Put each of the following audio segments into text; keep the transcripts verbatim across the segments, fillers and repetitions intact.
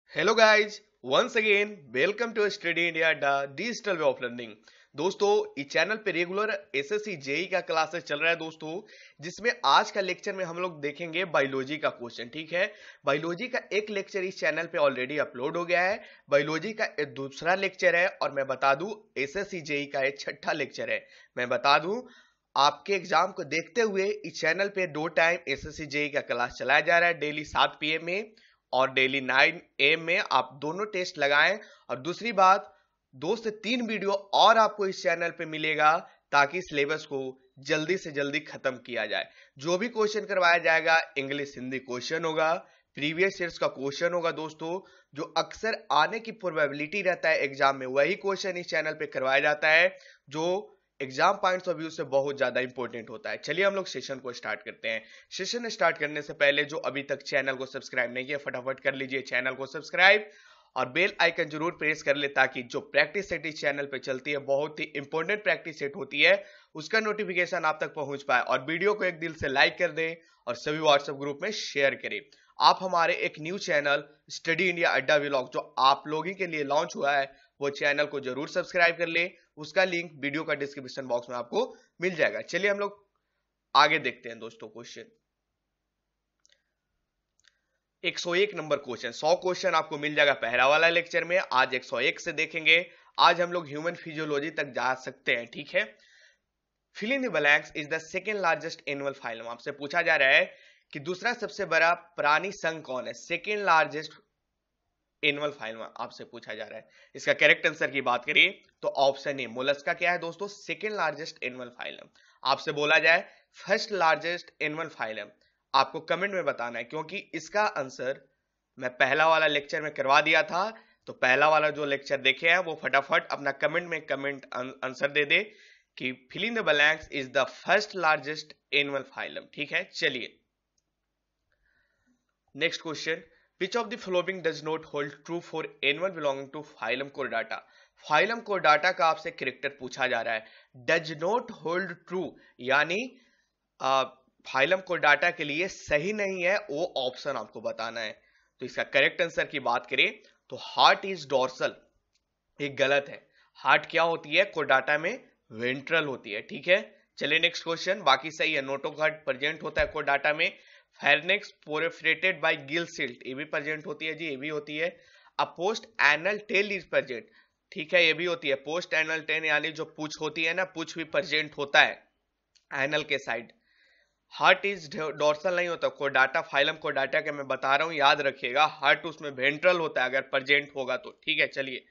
Hello guys, once again welcome to Study India the digital way of learning. दोस्तों, इस channel पे regular SSC JE का classes चल रहा है दोस्तों, जिसमें आज का लेक्चर में हम लोग देखेंगे बायोलॉजी का क्वेश्चन। ठीक है, बायोलॉजी का एक लेक्चर इस चैनल पे ऑलरेडी अपलोड हो गया है। बायोलॉजी का एक दूसरा लेक्चर है और मैं बता दूं एसएससी जेई का एक छठा लेक्चर है। मैं बता दूं आपके एग्जाम को देखते हुए इस चैनल पे दो टाइम एसएससी जेई का क्लास चलाया जा रहा है, डेली सात पीएम में और डेली नाइन एम में। आप दोनों टेस्ट लगाएं। और दूसरी बात, दो से तीन वीडियो और आपको इस चैनल पे मिलेगा ताकि सिलेबस को जल्दी से जल्दी खत्म किया जाए। जो भी क्वेश्चन करवाया जाएगा इंग्लिश हिंदी क्वेश्चन होगा, प्रीवियस ईयर्स का क्वेश्चन होगा दोस्तों। जो अक्सर आने की प्रोबेबिलिटी रहता है एग्जाम में, वही क्वेश्चन इस चैनल पे करवाया जाता है, जो एग्जाम पॉइंट्स ऑफ व्यू से बहुत ज्यादा इंपॉर्टेंट होता है। चलिए हम लोग सेशन को स्टार्ट करते हैं। सेशन स्टार्ट करने से पहले जो अभी तक चैनल को सब्सक्राइब नहीं किया, फटाफट कर लीजिए चैनल को सब्सक्राइब और बेल आइकन जरूर प्रेस कर ले, ताकि जो प्रैक्टिस सेट इस चैनल पे चलती है, बहुत ही इंपॉर्टेंट प्रैक्टिस सेट होती है, उसका नोटिफिकेशन आप तक पहुंच पाए। और वीडियो को एक दिल से लाइक कर दें और सभी व्हाट्सएप ग्रुप में शेयर करें। आप हमारे एक new channel Study India Adda vlog जो आप लोगों के लिए लॉन्च हुआ है, वो चैनल को जरूर सब्सक्राइब कर ले। उसका लिंक वीडियो का डिस्क्रिप्शन बॉक्स में आपको मिल जाएगा। चलिए हम लोग आगे देखते हैं दोस्तों। क्वेश्चन एक सौ एक नंबर क्वेश्चन, सौ क्वेश्चन आपको मिल जाएगा पहला वाला लेक्चर में। आज एक सौ एक से देखेंगे। आज हम लोग ह्यूमन फिजियोलॉजी तक जा सकते हैं। ठीक है, fill in the blanks is the second largest animal phylum. आपसे पूछा जा रहा है कि दूसरा सबसे बड़ा प्राणी संघ कौन है। सेकेंड लार्जेस्ट एनिमल फाइलम आपसे पूछा जा रहा है। इसका करेक्ट आंसर की बात करिए तो ऑप्शन ए मोलस्का क्या है दोस्तों, सेकेंड लार्जेस्ट एनिमल फाइलम। आपसे बोला जाए फर्स्ट लार्जेस्ट एनिमल फाइलम, आपको कमेंट में बताना है, क्योंकि इसका आंसर मैं पहला वाला लेक्चर में करवा दिया था। तो पहला वाला जो लेक्चर देखे हैं वो फटाफट अपना कमेंट में कमेंट आंसर दे दे कि fill in the blanks is the first largest animal phylum. ठीक है, चलिए next question, which of the following does not hold true for animal belonging to phylum chordata। Phylum chordata का आपसे character पूछा जा रहा है। डज नॉट होल्ड ट्रू यानी फाइलम कोर्डाटा के लिए सही नहीं है, वो ऑप्शन आपको बताना है। तो इसका करेक्ट आंसर की बात करें तो हार्ट इज डोर्सल, ये गलत है। हार्ट क्या होती है कोर्डाटा में, वेंट्रल होती है। ठीक है, चलिए नेक्स्ट क्वेश्चन, बाकी सही है। नोटोकार्ड प्रेजेंट होता है कोर्डाटा में। Pharynx perforated by gill slit, ये भी प्रेजेंट होती है जी, ये भी होती है। A post anal tail is present, ठीक है, ये भी होती है। पोस्ट एनल टेल यानी जो पूछ होती है ना, पूछ भी प्रेजेंट होता है एनल के साइड। हार्ट इज डोर्सल नहीं होता कोर्डाटा, फाइलम कोर्डाटा के मैं बता रहा हूं, याद रखिएगा। हार्ट उसमें वेंट्रल होता है अगर प्रेजेंट होगा तो। ठीक है, चलिए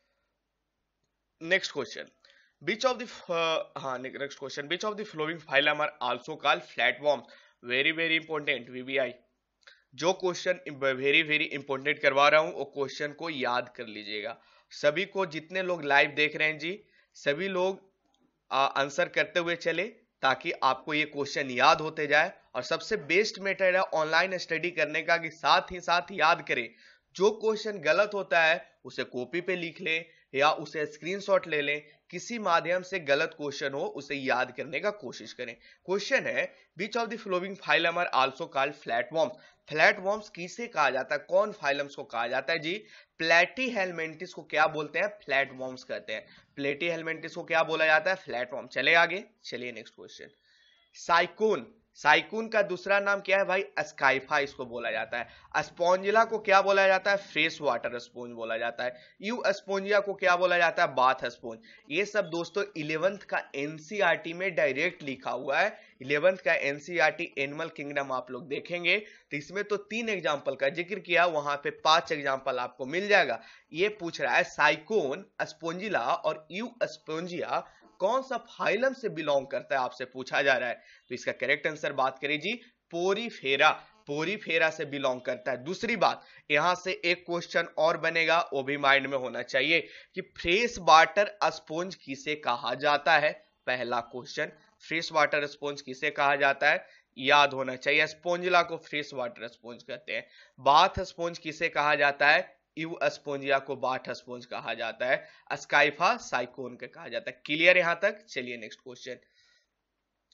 next question, which of the uh, हाँ next question, which of the following phylum are also called flatworms। Very very important VVI, जो क्वेश्चन वेरी वेरी इंपॉर्टेंट करवा रहा हूं वो क्वेश्चन को याद कर लीजिएगा। सभी को, जितने लोग लाइव देख रहे हैं जी, सभी लोग आंसर करते हुए चले, ताकि आपको ये क्वेश्चन याद होते जाए। और सबसे बेस्ट मेथड है ऑनलाइन स्टडी करने का कि साथ ही साथ याद करें। जो क्वेश्चन गलत होता है उसे कॉपी पे लिख लें या उसे स्क्रीनशॉट ले लें, किसी माध्यम से गलत क्वेश्चन हो उसे याद करने का कोशिश करें। क्वेश्चन है which of the following phylum are also called flatworms. Flatworms किसे कहा जाता है, कौन फाइलम्स को कहा जाता है जी। प्लेटीहेलमिंथिस को क्या बोलते हैं, फ्लैटवर्म्स कहते हैं। प्लेटीहेलमिंथिस को क्या बोला जाता है, फ्लैटवर्म। चले आगे, चलिए नेक्स्ट क्वेश्चन, साइकोन, साइकोन का दूसरा नाम क्या है भाई, अस्काइफा इसको बोला जाता है। स्पोंजिला को क्या बोला जाता है, फ्रेश वाटर स्पोंज बोला जाता है। यू स्पोंजिया को क्या बोला जाता है, बाथ स्पोंज। ये सब दोस्तों इलेवेंथ का एनसीईआरटी में डायरेक्ट लिखा हुआ है। इलेवेंथ का एनसीईआरटी एनिमल किंगडम आप लोग देखेंगे तो इसमें तो तीन एग्जाम्पल का जिक्र किया, वहां पे पांच एग्जाम्पल आपको मिल जाएगा। ये पूछ रहा है साइकोन, स्पोंजिला और यू स्पोंजिया कौन सा फाइलम से बिलोंग करता है, आपसे पूछा जा रहा है। तो इसका करेक्ट आंसर बात करें जी, पोरीफेरा, पोरीफेरा से बिलोंग करता है। दूसरी बात, यहां से एक क्वेश्चन और बनेगा, वो भी माइंड में होना चाहिए कि फ्रेश वाटर स्पॉन्ज किसे कहा जाता है। पहला क्वेश्चन, फ्रेश वाटर स्पॉन्ज किसे कहा जाता है, याद होना चाहिए। स्पोंजिला को फ्रेश वाटर स्पॉन्ज कहते हैं। बाथ स्पॉन्ज किसे कहा जाता है, यू स्पोंजिया को बाथ स्पॉन्ज कहा जाता है। स्काइफा साइकोन के कहा जाता है। क्लियर यहां तक, चलिए next question,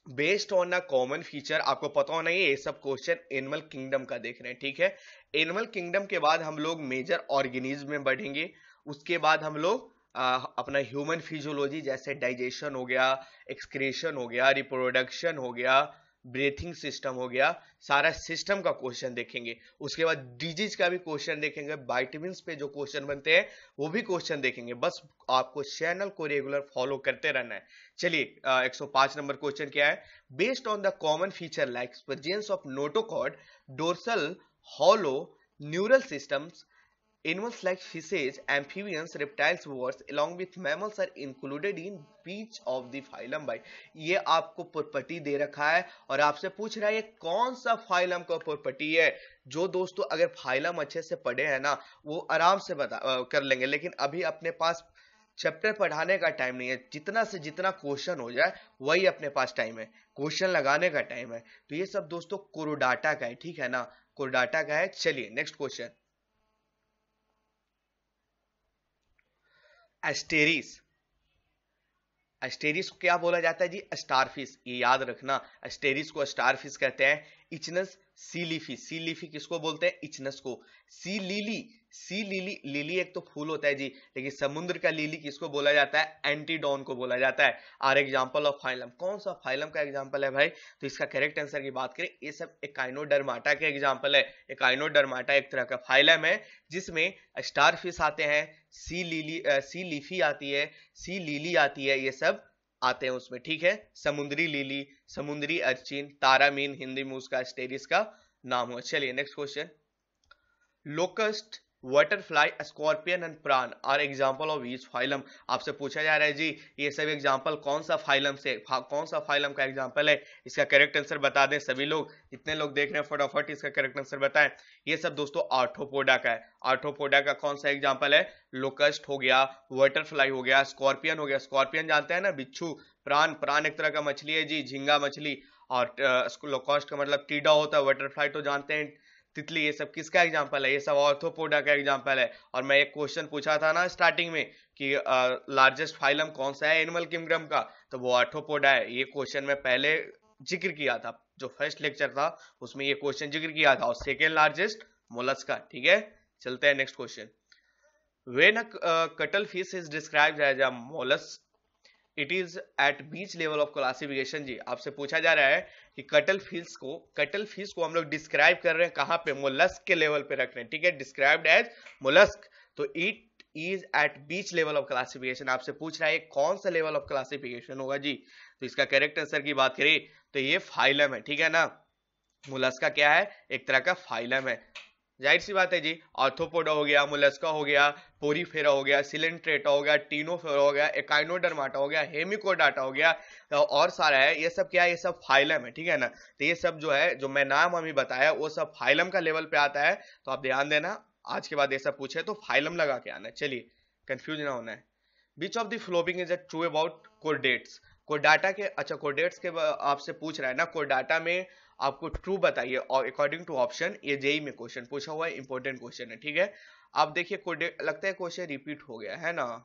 based on a common feature, आपको पता होना ही है, ये सब क्वेश्चन एनिमल किंगडम का देख रहे हैं, ठीक है। एनिमल किंगडम के बाद हम लोग मेजर ऑर्गेनिज्म में बढ़ेंगे, उसके बाद हम लोग आ, अपना ह्यूमन फिजियोलॉजी जैसे डाइजेशन हो गया, एक्सक्रीशन हो गया, रिप्रोडक्शन हो गया, ब्रीथिंग सिस्टम हो गया, सारा सिस्टम का क्वेश्चन देखेंगे। उसके बाद डिजीज का भी क्वेश्चन देखेंगे, विटामिन पे जो क्वेश्चन बनते हैं वो भी क्वेश्चन देखेंगे। बस आपको चैनल को रेगुलर फॉलो करते रहना है। चलिए एक सौ पाँच नंबर क्वेश्चन क्या है, based on the common feature like presence of notochord, dorsal hollow neural systems, animals like fishes, amphibians, reptiles, birds, along with mammals are included in beach of the phylum भाई। ये आपको property दे रखा है और आपसे पूछ रहा है ये कौन सा फाइलम का प्रॉपर्टी है। जो दोस्तों अगर फाइलम अच्छे से पढ़े हैं ना वो आराम से बता आ, कर लेंगे, लेकिन अभी अपने पास चैप्टर पढ़ाने का टाइम नहीं है। जितना से जितना क्वेश्चन हो जाए वही अपने पास टाइम है, क्वेश्चन लगाने का टाइम है। तो ये सब दोस्तों कोरोडाटा का है, ठीक है ना, कोरोडाटा का है। चलिए नेक्स्ट क्वेश्चन, एस्टेरिस। एस्टेरिस को क्या बोला जाता है जी, स्टारफिश, ये याद रखना। एस्टेरिस को स्टारफिश कहते हैं। इचनस सी लीफी, सी लीफी किसको बोलते हैं, इचनस को। सी लीली, सी लीली, लिली एक तो फूल होता है जी, लेकिन समुद्र का लिली किसको बोला जाता है, एंटीडोन को बोला जाता है। आर एग्जांपल ऑफ फाइलम, कौन सा फाइलम का एग्जांपल है भाई, तो इसका करेक्ट आंसर की बात करें, ये सब एकाइनोडर्माटा के एग्जांपल है। एकाइनोडर्माटा एक तरह का फाइलम है जिसमें स्टारफिश आते हैं, सी लीली, सी लीफी आती है, सी लीली आती है, ये सब आते हैं उसमें, ठीक है। समुद्री लिली, समुद्री अर्चिन, तारामीन हिंदी में उसका एस्टेरिस का नाम हुआ। चलिए next question, locust, butterfly, scorpion and prawn are example of each phylum. आपसे पूछा जा रहा है जी ये सब एग्जांपल कौन सा फाइलम से, कौन सा फाइलम का एग्जांपल है, इसका करेक्ट आंसर बता दें सभी लोग। जितने लोग देख रहे हैं फटाफट इसका करेक्ट आंसर बताएं। ये सब दोस्तों आर्थ्रोपोडा का है। आर्थ्रोपोडा का कौन सा एग्जांपल है, लोकस्ट हो गया, बटरफ्लाई हो गया, स्कॉर्पियन हो गया, स्कॉर्पियन जानते हैं ना बिच्छू, प्राण, प्राण एक तरह का मछली है जी, झींगा मछली, और लोकस्ट का मतलब टीडा होता है, बटरफ्लाई तो जानते हैं तितली। ये सब किसका एग्जांपल है, ये सब ऑर्थ्रोपोडा का एग्जांपल है। और मैं एक क्वेश्चन पूछा था ना स्टार्टिंग में कि लार्जेस्ट फाइलम कौन सा है एनिमल किंगडम का, तो वो आर्थ्रोपोडा है। ये क्वेश्चन मैं पहले जिक्र किया था, जो फर्स्ट लेक्चर था उसमें ये क्वेश्चन जिक्र किया था। और सेकेंड लार्जेस्ट मोलस्का, ठीक है। चलते हैं next question, when a cuttlefish is described as a mollusc it is at which level of classification. जी आपसे पूछा जा रहा है कि कटल फिश को, कटल फिश को हम लोग डिस्क्राइब कर रहे हैं कहां पे, मोलस्क के लेवल पे रख रहे हैं, ठीक है, डिस्क्राइब्ड एज मोलस्क। तो it is at which level of classification, आपसे पूछ रहा है कौन सा लेवल ऑफ क्लासिफिकेशन होगा जी। तो इसका करेक्ट आंसर की बात करें तो ये फाइलम है, ठीक है ना। मोलस्का क्या है, एक तरह का फाइलम है। जाहिर सी बात है जी, आर्थ्रोपोडा हो गया, मोलस्का हो गया, पोरीफेरा हो गया, सिलेंट्रेटा हो गया, टीनोफेरा हो गया, एकाइनोडर्माटा हो गया, हेमिकोडाटा हो गया, और सारा है। ये सब क्या है, ये सब फाइलम है, ठीक है ना। तो ये सब जो है, जो मैं नाम अभी बताया वो सब फाइलम का लेवल पे आता है। तो आप ध्यान देना, आज के बाद ये सब पूछे तो फाइलम लगा के आना है। चलिए कंफ्यूज ना होना है। Which of the following is a true about chordates, chordata के, अच्छा कोर्डेट्स के आपसे पूछ रहा है ना, कोर्डाटा में आपको ट्रू बताइए और अकॉर्डिंग टू ऑप्शन। ये जेई में क्वेश्चन पूछा हुआ है, इंपॉर्टेंट क्वेश्चन है, ठीक है। आप देखिए कोर्डेट, लगता है क्वेश्चन रिपीट हो गया है ना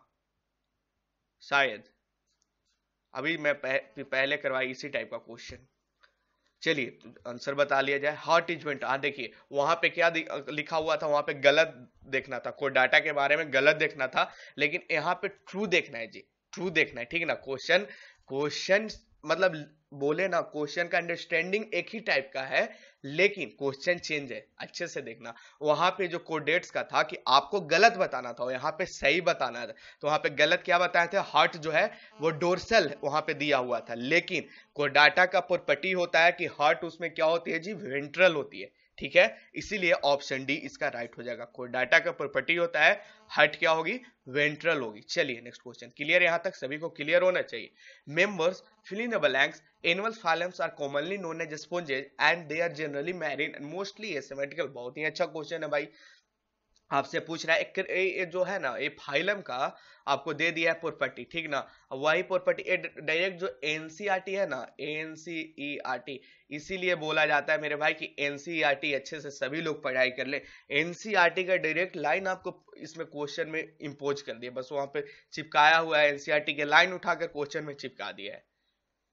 शायद, अभी मैं पह, पहले करवाई इसी टाइप का क्वेश्चन। चलिए आंसर बता लिया जाए, हॉट इजमेंट। हाँ देखिए वहां पे क्या लिखा हुआ था, वहां पे गलत देखना था, कोर्डाटा के बारे में गलत देखना था, लेकिन यहाँ पे ट्रू देखना है जी, ट्रू देखना है, ठीक है ना। क्वेश्चन, क्वेश्चन मतलब बोले ना, क्वेश्चन का अंडरस्टैंडिंग एक ही टाइप का है, लेकिन क्वेश्चन चेंज है, अच्छे से देखना। वहां पे जो कोडेट्स का था कि आपको गलत बताना था, यहाँ पे सही बताना था। तो वहां पे गलत क्या बताए थे, हार्ट जो है वो डोर्सल वहां पे दिया हुआ था, लेकिन कोर्डाटा का प्रॉपर्टी होता है कि हार्ट उसमें क्या होती है जी, वेंट्रल होती है, ठीक है। इसीलिए ऑप्शन डी इसका राइट हो जाएगा। कोर्डाटा का प्रॉपर्टी होता है हार्ट क्या होगी, वेंट्रल होगी। चलिए नेक्स्ट क्वेश्चन, क्लियर, यहां तक सभी को क्लियर होना चाहिए। Members fill in the blanks, animal phylums are commonly known as sponges and they are generally marine and mostly asymmetrical. बहुत ही अच्छा क्वेश्चन है भाई, आपसे पूछ रहा है एक, ये जो है ना, ये फाइलम का आपको दे दिया है प्रॉपर्टी, ठीक ना। वही प्रॉपर्टी डायरेक्ट जो एनसीईआरटी है ना, एनसीईआरटी, इसीलिए बोला जाता है मेरे भाई कि एनसीईआरटी अच्छे से सभी लोग पढ़ाई कर ले। एनसीईआरटी का डायरेक्ट लाइन आपको इसमें क्वेश्चन में इंपोज कर दिया, बस वहां पे चिपकाया हुआ है, एनसीईआरटी के लाइन उठाकर क्वेश्चन में चिपका दिया है।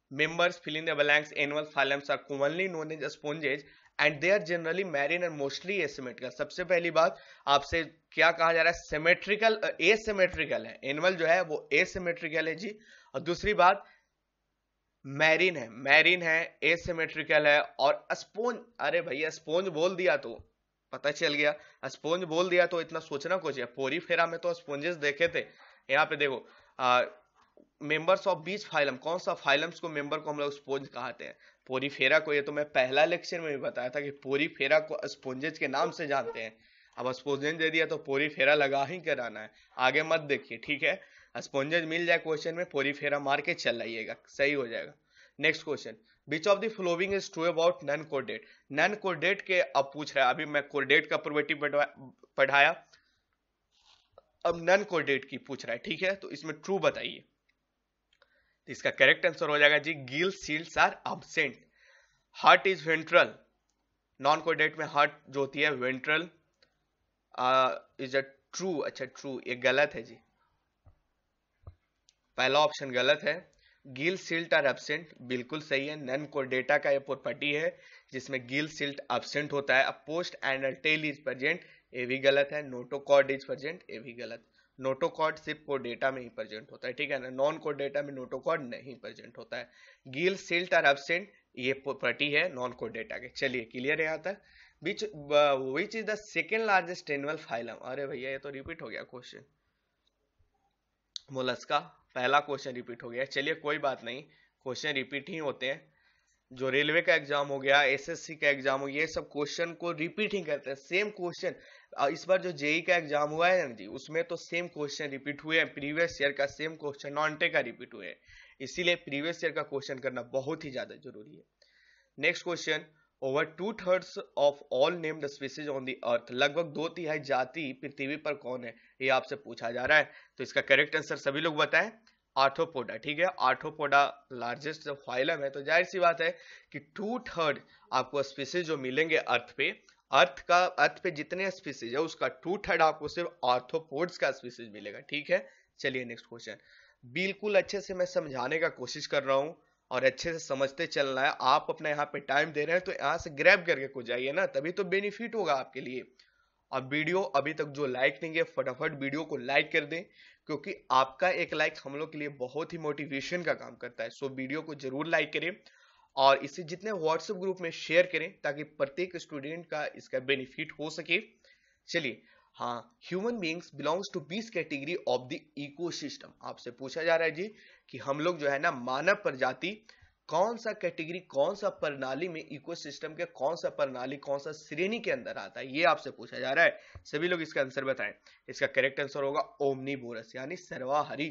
Members fill in the blanks animal phylums are commonly known as sponges and they are generally marine and mostly asymmetrical. सबसे पहली बात आपसे क्या कहा जा रहा है, सिमेट्रिकल एसिमेट्रिकल है, एनिमल जो है वो एसिमेट्रिकल है जी। और दूसरी बात मैरीन है, मैरीन है, एसिमेट्रिकल है और स्पोंज, अरे भैया स्पोंज बोल दिया तो पता चल गया, स्पोंज बोल दिया तो इतना सोचना कुछ है। पोरीफेरा में तो स्पोंजेस देखे थे, यहाँ पे देखो मेंबर्स ऑफ बीच फाइलम, कौन सा फाइलम्स को मेंबर को हम लोग स्पोंज कहते हैं, पोरीफेरा को। ये तो मैं पहला लेक्चर में भी बताया था कि पोरीफेरा को स्पोंजेज के नाम से जानते हैं। अब स्पोंजेज दे दिया तो पोरीफेरा लगा ही कराना है, आगे मत देखिए, ठीक है। स्पोंजेज मिल जाए क्वेश्चन में, पोरीफेरा मार के चल आइएगा, सही हो जाएगा। Next question, which of the following is true about non chordate. Non chordate के अब पूछ रहा है, अभी मैं कोर्डेट का प्रोबेबिलिटी पढ़ाया, अब नॉन कोर्डेट की पूछ रहा है, ठीक है। तो इसमें ट्रू बताइए, तो इसका करेक्ट आंसर हो जाएगा जी gill slits are absent. Heart is ventral, non chordate में हार्ट जो होती है वेंट्रल इज अ ट्रू, अच्छा ट्रू, ये गलत है जी, पहला ऑप्शन गलत है। गिल सिल्ट आर एब्सेंट बिल्कुल सही है, नॉन कोर्डेटा का ये प्रॉपर्टी है जिसमें गिल सिल्ट एब्सेंट होता है। Post anal tail is present, ये भी गलत है। नोटोकॉर्ड इज प्रेजेंट, ये भी गलत। नोटोकॉर्ड सिर्फ कोर्डेटा में ही प्रेजेंट होता है, ठीक है ना, नॉन कोर्डेटा में नोटोकॉर्ड नहीं प्रेजेंट होता है। गिल सिल्ट आर एब्सेंट ये प्रॉपर्टी है नॉन कोर्डेटा के। चलिए क्लियर है यहाँ तक। Which which is the second largest animal phylum, अरे भैया ये तो रिपीट हो गया क्वेश्चन, मोलस्का, पहला क्वेश्चन रिपीट हो गया। चलिए कोई बात नहीं, क्वेश्चन रिपीट ही होते हैं, जो रेलवे का एग्जाम हो गया, एसएससी का एग्जाम हो गया, ये सब क्वेश्चन को रिपीट ही करते हैं, सेम क्वेश्चन। इस बार जो जेई का एग्जाम हुआ है ना जी, उसमें तो सेम क्वेश्चन रिपीट हुए हैं, प्रीवियस ईयर का सेम क्वेश्चन नॉनटे का रिपीट हुए हैं, इसीलिए प्रीवियस ईयर का क्वेश्चन करना बहुत ही ज्यादा जरूरी है। Next question, over two thirds of all named species on the earth, लगभग दो तिहाई जाति पृथ्वी पर कौन है, ये आपसे पूछा जा रहा है। तो इसका करेक्ट आंसर सभी लोग बताएं, आर्थ्रोपोडा, ठीक है। आर्थ्रोपोडा लार्जेस्ट जो फाइलम है, तो जाहिर सी बात है कि टू थर्ड आपको स्पीसीज जो मिलेंगे अर्थ पे, अर्थ का अर्थ पे जितने स्पीसीज है उसका टू थर्ड आपको सिर्फ आर्थ्रोपोड्स का स्पीसीज मिलेगा, ठीक है। चलिए नेक्स्ट क्वेश्चन, बिल्कुल अच्छे से मैं समझाने का कोशिश कर रहा हूं और अच्छे से समझते चलना है। आप अपना यहाँ पे टाइम दे रहे हैं तो यहाँ से ग्रैब करके कुछ जाइए ना, तभी तो बेनिफिट होगा आपके लिए। अब वीडियो अभी तक जो लाइक नहीं है, फटाफट वीडियो को लाइक कर दें, क्योंकि आपका एक लाइक हम लोग के लिए बहुत ही मोटिवेशन का काम करता है। सो वीडियो को जरूर लाइक करें और इसे जितने व्हाट्सएप ग्रुप में शेयर करें ताकि प्रत्येक स्टूडेंट का इसका बेनिफिट हो सके। चलिए, हाँ, human beings belongs to which category of the ecosystem, आपसे पूछा जा रहा है जी कि हम लोग जो है ना मानव प्रजाति कौन सा कैटेगरी, कौन सा प्रणाली में, इकोसिस्टम के कौन सा प्रणाली, कौन सा श्रेणी के अंदर आता है, ये आपसे पूछा जा रहा है। सभी लोग इसका आंसर बताएं। इसका करेक्ट आंसर होगा ओमनीवोरस, यानी सर्वाहारी।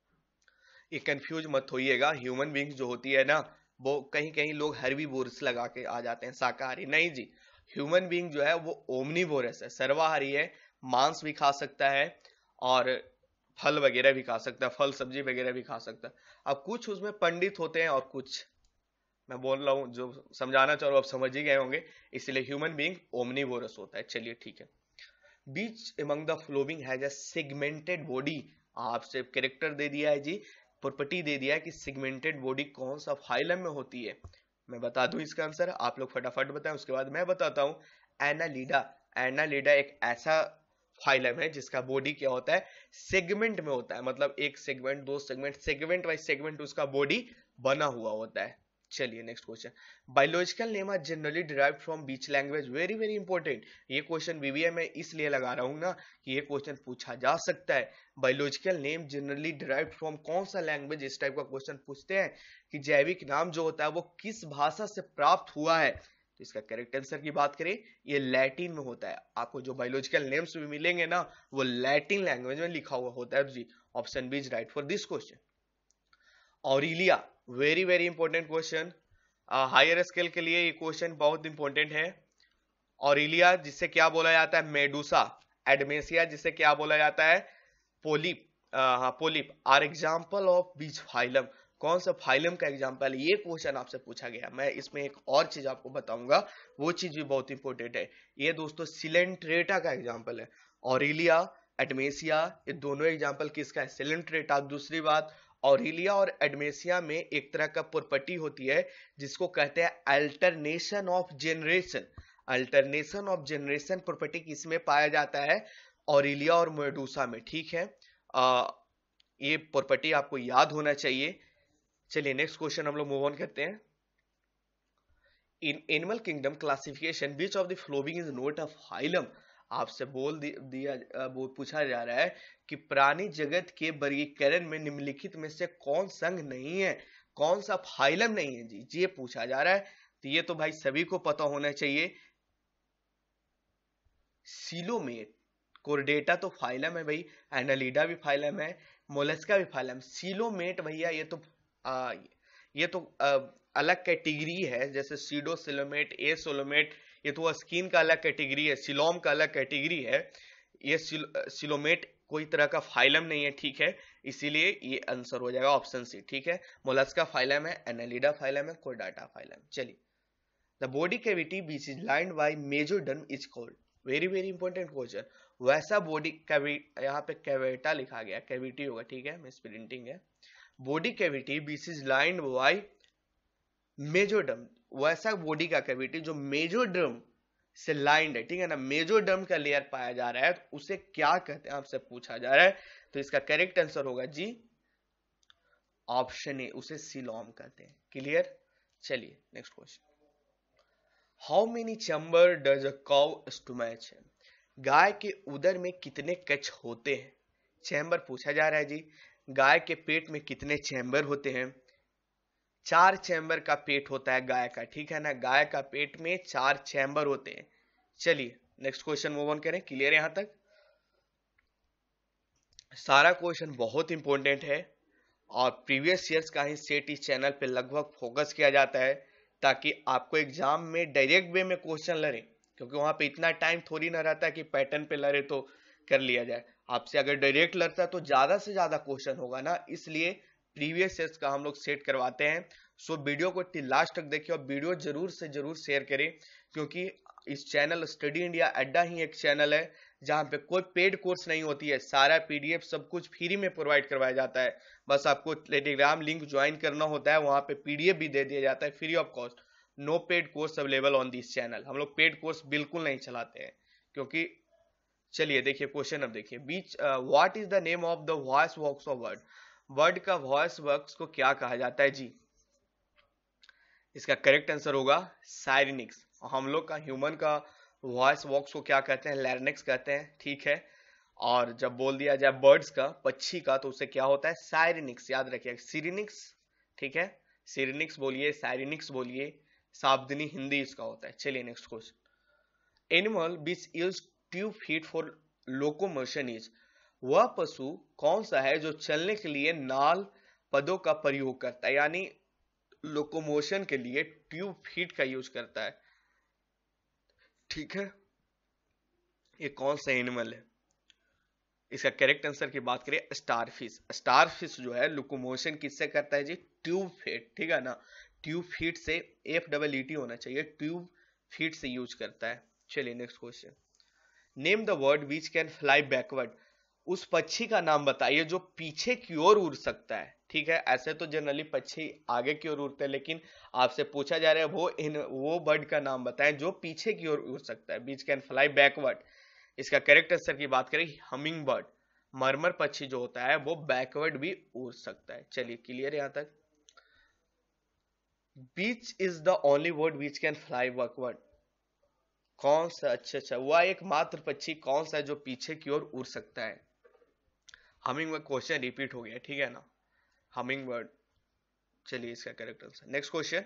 ये कंफ्यूज मत होइएगा, ह्यूमन बींग्स जो होती है ना, वो कहीं कहीं लोग हर्बीवोरस लगा के आ जाते हैं, शाकाहारी नहीं जी। ह्यूमन बींग जो है वो ओमनीवोरस है, सर्वाहारी है, मांस भी खा सकता है और फल वगैरह भी खा सकता है, फल सब्जी वगैरह भी खा सकता है। अब कुछ उसमें पंडित होते हैं और कुछ, मैं बोल रहा हूं जो समझाना चाह रहा हूं आप समझ ही गए होंगे, इसलिए ह्यूमन बीइंग ओमनीवोरस होता है। चलिए ठीक है। Which among the following has a segmented body, आपसे कैरेक्टर दे दिया है जी, प्रॉपर्टी दे दिया है कि सेगमेंटेड बॉडी कौन सा फाइलम में होती है। मैं बता दूं इसका आंसर, आप लोग फटाफट बताएं, उसके बाद मैं बताता हूं। एनालिडा, एनालिडा एक ऐसा फाइलम है जिसका बॉडी क्या होता है, सेगमेंट में होता है, मतलब एक सेगमेंट, दो सेगमेंट, सेगमेंट वाइज सेगमेंट उसका बॉडी बना हुआ होता है। चलिए next question, biological name are generally derived from which language, very very important. ये क्वेश्चन बीबीए में इसलिए लगा रहा हूं ना कि ये क्वेश्चन पूछा जा सकता है। Biological name generally derived from कौन सा लैंग्वेज, इस टाइप का क्वेश्चन पूछते हैं कि जैविक नाम जो होता है वो किस भाषा से प्राप्त हुआ है। तो इसका करेक्ट आंसर की बात करें, ये लैटिन में होता है। आपको जो बायोलॉजिकल नेम्स भी मिलेंगे ना वो लैटिन लैंग्वेज में लिखा हुआ होता है जी। Option B is right for this question. Aurelia, very very important question, higher scale के लिए ये क्वेश्चन बहुत इंपॉर्टेंट है। ऑरिलिया जिसे क्या बोला जाता है, मेडुसा। एडमेसिया जिसे क्या बोला जाता है, पोलिप। हाँ, polyp are example of which phylum, कौन सा फाइलम का एग्जाम्पल है, ये क्वेश्चन आपसे पूछा गया। मैं इसमें एक और चीज आपको बताऊंगा, वो चीज भी बहुत इंपॉर्टेंट है। ये दोस्तों सिलेंट्रेटा का एग्जाम्पल है। ऑरिलिया, एडमेसिया, ये दोनों एग्जाम्पल किसका है, सिलेंट्रेटा। दूसरी बात, ऑरिलिया और एडमेसिया में एक तरह का प्रॉपर्टी होती है जिसको कहते हैं alternation of generation. Alternation of generation property किसमें पाया जाता है? ऑरिलिया और मेडूसा में, ठीक है। आ, ये प्रॉपर्टी आपको याद होना चाहिए। चलिए नेक्स्ट क्वेश्चन हम लोग मूव ऑन करते हैं। In animal kingdom classification which of the following is not of phylum. आपसे बोल दिया वो पूछा जा रहा है कि प्राणी जगत के वर्गीकरण में निम्नलिखित में से कौन संघ नहीं है, कौन सा फाइलम नहीं है जी, ये पूछा जा रहा है। तो ये तो भाई सभी को पता होना चाहिए, सीलोमेट। कोर्डेटा तो फाइलम है भाई, एनालिडा भी फाइलम है, मोलस्का भी फाइलम। सीलोमेट भैया ये तो आ, ये तो आ, अलग कैटेगरी है, जैसे सीडो सिलोमेट, ए सोलोमेट, ये तो स्किन का अलग कैटेगरी है, सिलोम का अलग कैटेगरी है। ये सिल, सिलोमेट कोई तरह का फाइलम नहीं है, ठीक है, इसीलिए ये आंसर हो जाएगा ऑप्शन सी, ठीक है। मोलस्का फाइलम है, एनालिडा फाइलम है, कोर्डाटा फाइलम। चलिए, the body cavity which is lined by mesoderm is called. Very very important question. वैसा बॉडी कैविटी, यहाँ पे कैविटा लिखा गया, कैविटी होगा, ठीक है, मिस प्रिंटिंग है। Body cavity which is lined by mesoderm, वैसा बॉडी का कैविटी जो मेसोडर्म से लाइंड है, ठीक है ना, मेसोडर्म का लेयर पाया जा रहा है, तो उसे क्या कहते हैं आपसे पूछा जा रहा है। तो इसका करेक्ट आंसर होगा जी ऑप्शन ए, उसे सीलोम कहते हैं। क्लियर। चलिए next question. How many chamber does a cow stomach. गाय के उदर में कितने कक्ष होते हैं? चैम्बर पूछा जा रहा है जी। गाय के पेट में कितने चैम्बर होते हैं? चार चैम्बर का पेट होता है गाय का, ठीक है ना, गाय का पेट में चार चैम्बर होते हैं। चलिए नेक्स्ट क्वेश्चन मूव ऑन करें। क्लियर यहां तक? सारा क्वेश्चन बहुत इंपॉर्टेंट है और प्रीवियस ईयर्स का ही सेट इस चैनल पे लगभग फोकस किया जाता है ताकि आपको एग्जाम में डायरेक्ट वे में क्वेश्चन लड़े, क्योंकि वहां पे इतना टाइम थोड़ी ना रहता है कि पैटर्न पे लड़े तो कर लिया जाए। आपसे अगर डायरेक्ट लड़ता है तो ज्यादा से ज्यादा क्वेश्चन होगा ना, इसलिए प्रीवियस ईयर्स का हम लोग सेट करवाते हैं। सो वीडियो को टिल लास्ट तक देखिए और वीडियो जरूर से जरूर शेयर करें, क्योंकि इस चैनल स्टडी इंडिया अड्डा ही एक चैनल है जहां पे कोई पेड कोर्स नहीं होती है, सारा पीडीएफ सब कुछ फ्री में प्रोवाइड करवाया जाता है। बस आपको टेलीग्राम लिंक ज्वाइन करना होता है, वहां पे पीडीएफ भी दे दिया जाता है free of cost. No paid course available on this channel. हम लोग पेड कोर्स बिल्कुल नहीं चलाते हैं, क्योंकि चलिए देखिए क्वेश्चन अब देखिए। Which what is the name of the voice box of bird. Bird का वॉइस वर्क्स को क्या कहा जाता है जी? इसका करेक्ट आंसर होगा साइरिनिक्स। हम लोग का ह्यूमन का वॉइस वर्क्स को क्या कहते हैं? लैरिंक्स कहते हैं, ठीक है। और जब बोल दिया जाए बर्ड्स का, पक्षी का, तो उसे क्या होता है? साइरिनिक्स। याद रखिएगा, सिरिनिक्स, ठीक है, सिरिनिक्स बोलिए, साइरिनिक्स बोलिए, सावधानी हिंदी इसका होता है। चलिए next question. Animal which use tube feet for locomotion is. वह पशु कौन सा है जो चलने के लिए नाल पदों का प्रयोग करता है, यानी लोकोमोशन के लिए ट्यूब फीट का यूज करता है, ठीक है। ये कौन सा एनिमल है? इसका करेक्ट आंसर की बात करें, स्टारफिश। स्टारफिश जो है लोकोमोशन किससे करता है जी? ट्यूब फीट, ठीक है ना, ट्यूब फीट से, एफ डबल ई टी होना चाहिए, ट्यूब फीट से यूज करता है। चलिए next question. Name the bird which can fly backward. उस पक्षी का नाम बताइए जो पीछे की ओर उड़ सकता है, ठीक है। ऐसे तो जनरली पक्षी आगे की ओर उड़ते हैं, लेकिन आपसे पूछा जा रहा है वो इन वो बर्ड का नाम बताएं जो पीछे की ओर उड़ सकता है, विच कैन फ्लाई बैकवर्ड। इसका करेक्ट आंसर की बात करें, हमिंग बर्ड। मरमर पक्षी जो होता है वो बैकवर्ड भी उड़ सकता है। चलिए क्लियर यहां तक। Which is the only bird which can fly backward. कौन सा, अच्छा अच्छा, वह एकमात्र पक्षी कौन सा है जो पीछे की ओर उड़ सकता है? Humming bird. क्वेश्चन रिपीट हो गया, ठीक है ना, हमिंग बर्ड। चलिए इसका correct answer. Next question.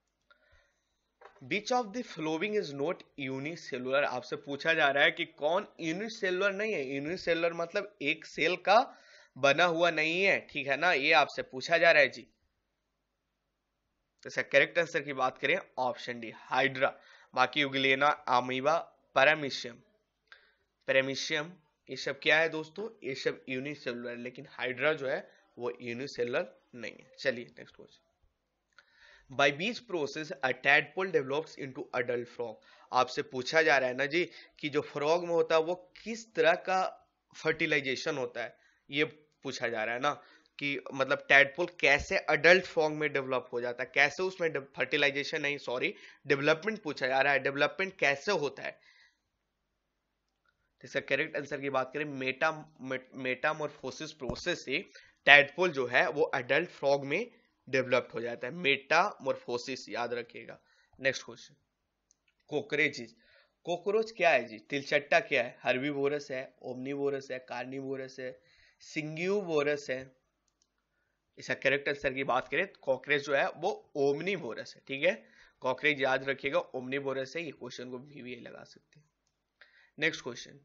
Which of the following is not unicellular. आपसे पूछा जा रहा है कि कौन यूनिसेलुलर नहीं है। यूनिसेलुलर मतलब एक सेल का बना हुआ नहीं है, ठीक है ना, ये आपसे पूछा जा रहा है जी। तो इसका करेक्ट आंसर की बात करें, ऑप्शन डी, हाइड्रा। बाकी यूग्लेना, अमीबा, पैरामीशियम, पैरामीशियम, ये सब क्या है दोस्तों? ये सब यूनिसेलुलर, लेकिन हाइड्रा जो है वो यूनिसेलुलर नहीं है। चलिए next question. By which process a tadpole develops into adult frog। आपसे पूछा जा रहा है ना जी कि जो फ्रॉग में होता है वो किस तरह का फर्टिलाइजेशन होता है, ये पूछा जा रहा है ना। कि मतलब टैडपोल कैसे अडल्ट फॉर्म में डेवलप हो जाता है, कैसे उसमें फर्टिलाइजेशन नहीं सॉरी डेवलपमेंट पूछा जा रहा है, डेवलपमेंट कैसे होता है। तो इसका करेक्ट आंसर की बात करें मेटा मेटामॉर्फोसिस प्रोसेस से टैडपोल जो है वो अडल्ट फ्रॉग में डेवलप्ड हो जाता है, मेटामॉर्फोसिस याद रखिएगा। नेक्स्ट क्वेश्चन, कोकरेचिज, कोकरोच क्या है जी? तिलचट्टा क्या है? हर्बीवोरस है, ओमनीवोरस है, कार्निवोरस है, सिंग्यूवोरस है। इसका करेक्ट आंसर की बात करें कॉकरेच जो है वो ओमनीवोरस है, ठीक है। कॉकरेच याद रखिएगा ओमनीवोरस है, ये क्वेश्चन को भी, भी लगा सकते हैं। Next question,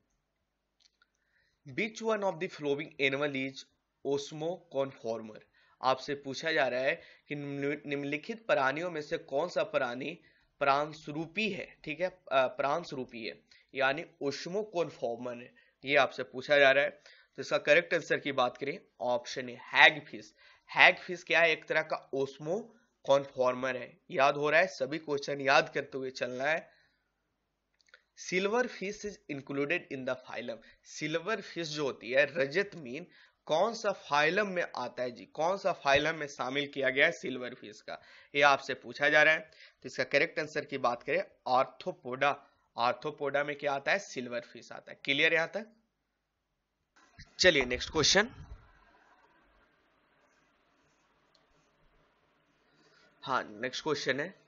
Which one of the following animal is osmoconformer? आपसे पूछा जा रहा है कि निम्नलिखित प्राणियों में से कौन सा प्राणी प्राणस्वरूपी है, ठीक है, प्राणस्वरूपी है यानी ओस्मोकॉन्फॉर्मर है, ये आपसे पूछा जा रहा है। तो इसका करेक्ट आंसर की बात करें ऑप्शन है हैगफिश। हैगफिश क्या है? एक तरह का ओस्मोकॉन्फॉर्मर है। याद हो रहा है? सभी क्वेश्चन याद करते हुए चलना है। Silver fish is included in the phylum. Silver fish जो होती है, रजत मीन कौन सा फाइलम में आता है जी? कौन सा फाइलम में शामिल किया गया है सिल्वर फिश का? ये आपसे पूछा जा रहा है। तो इसका करेक्ट आंसर की बात करें आर्थ्रोपोडा। आर्थ्रोपोडा में क्या आता है? सिल्वर फिश आता है। क्लियर यहां तक? चलिए नेक्स्ट क्वेश्चन। हाँ नेक्स्ट क्वेश्चन है,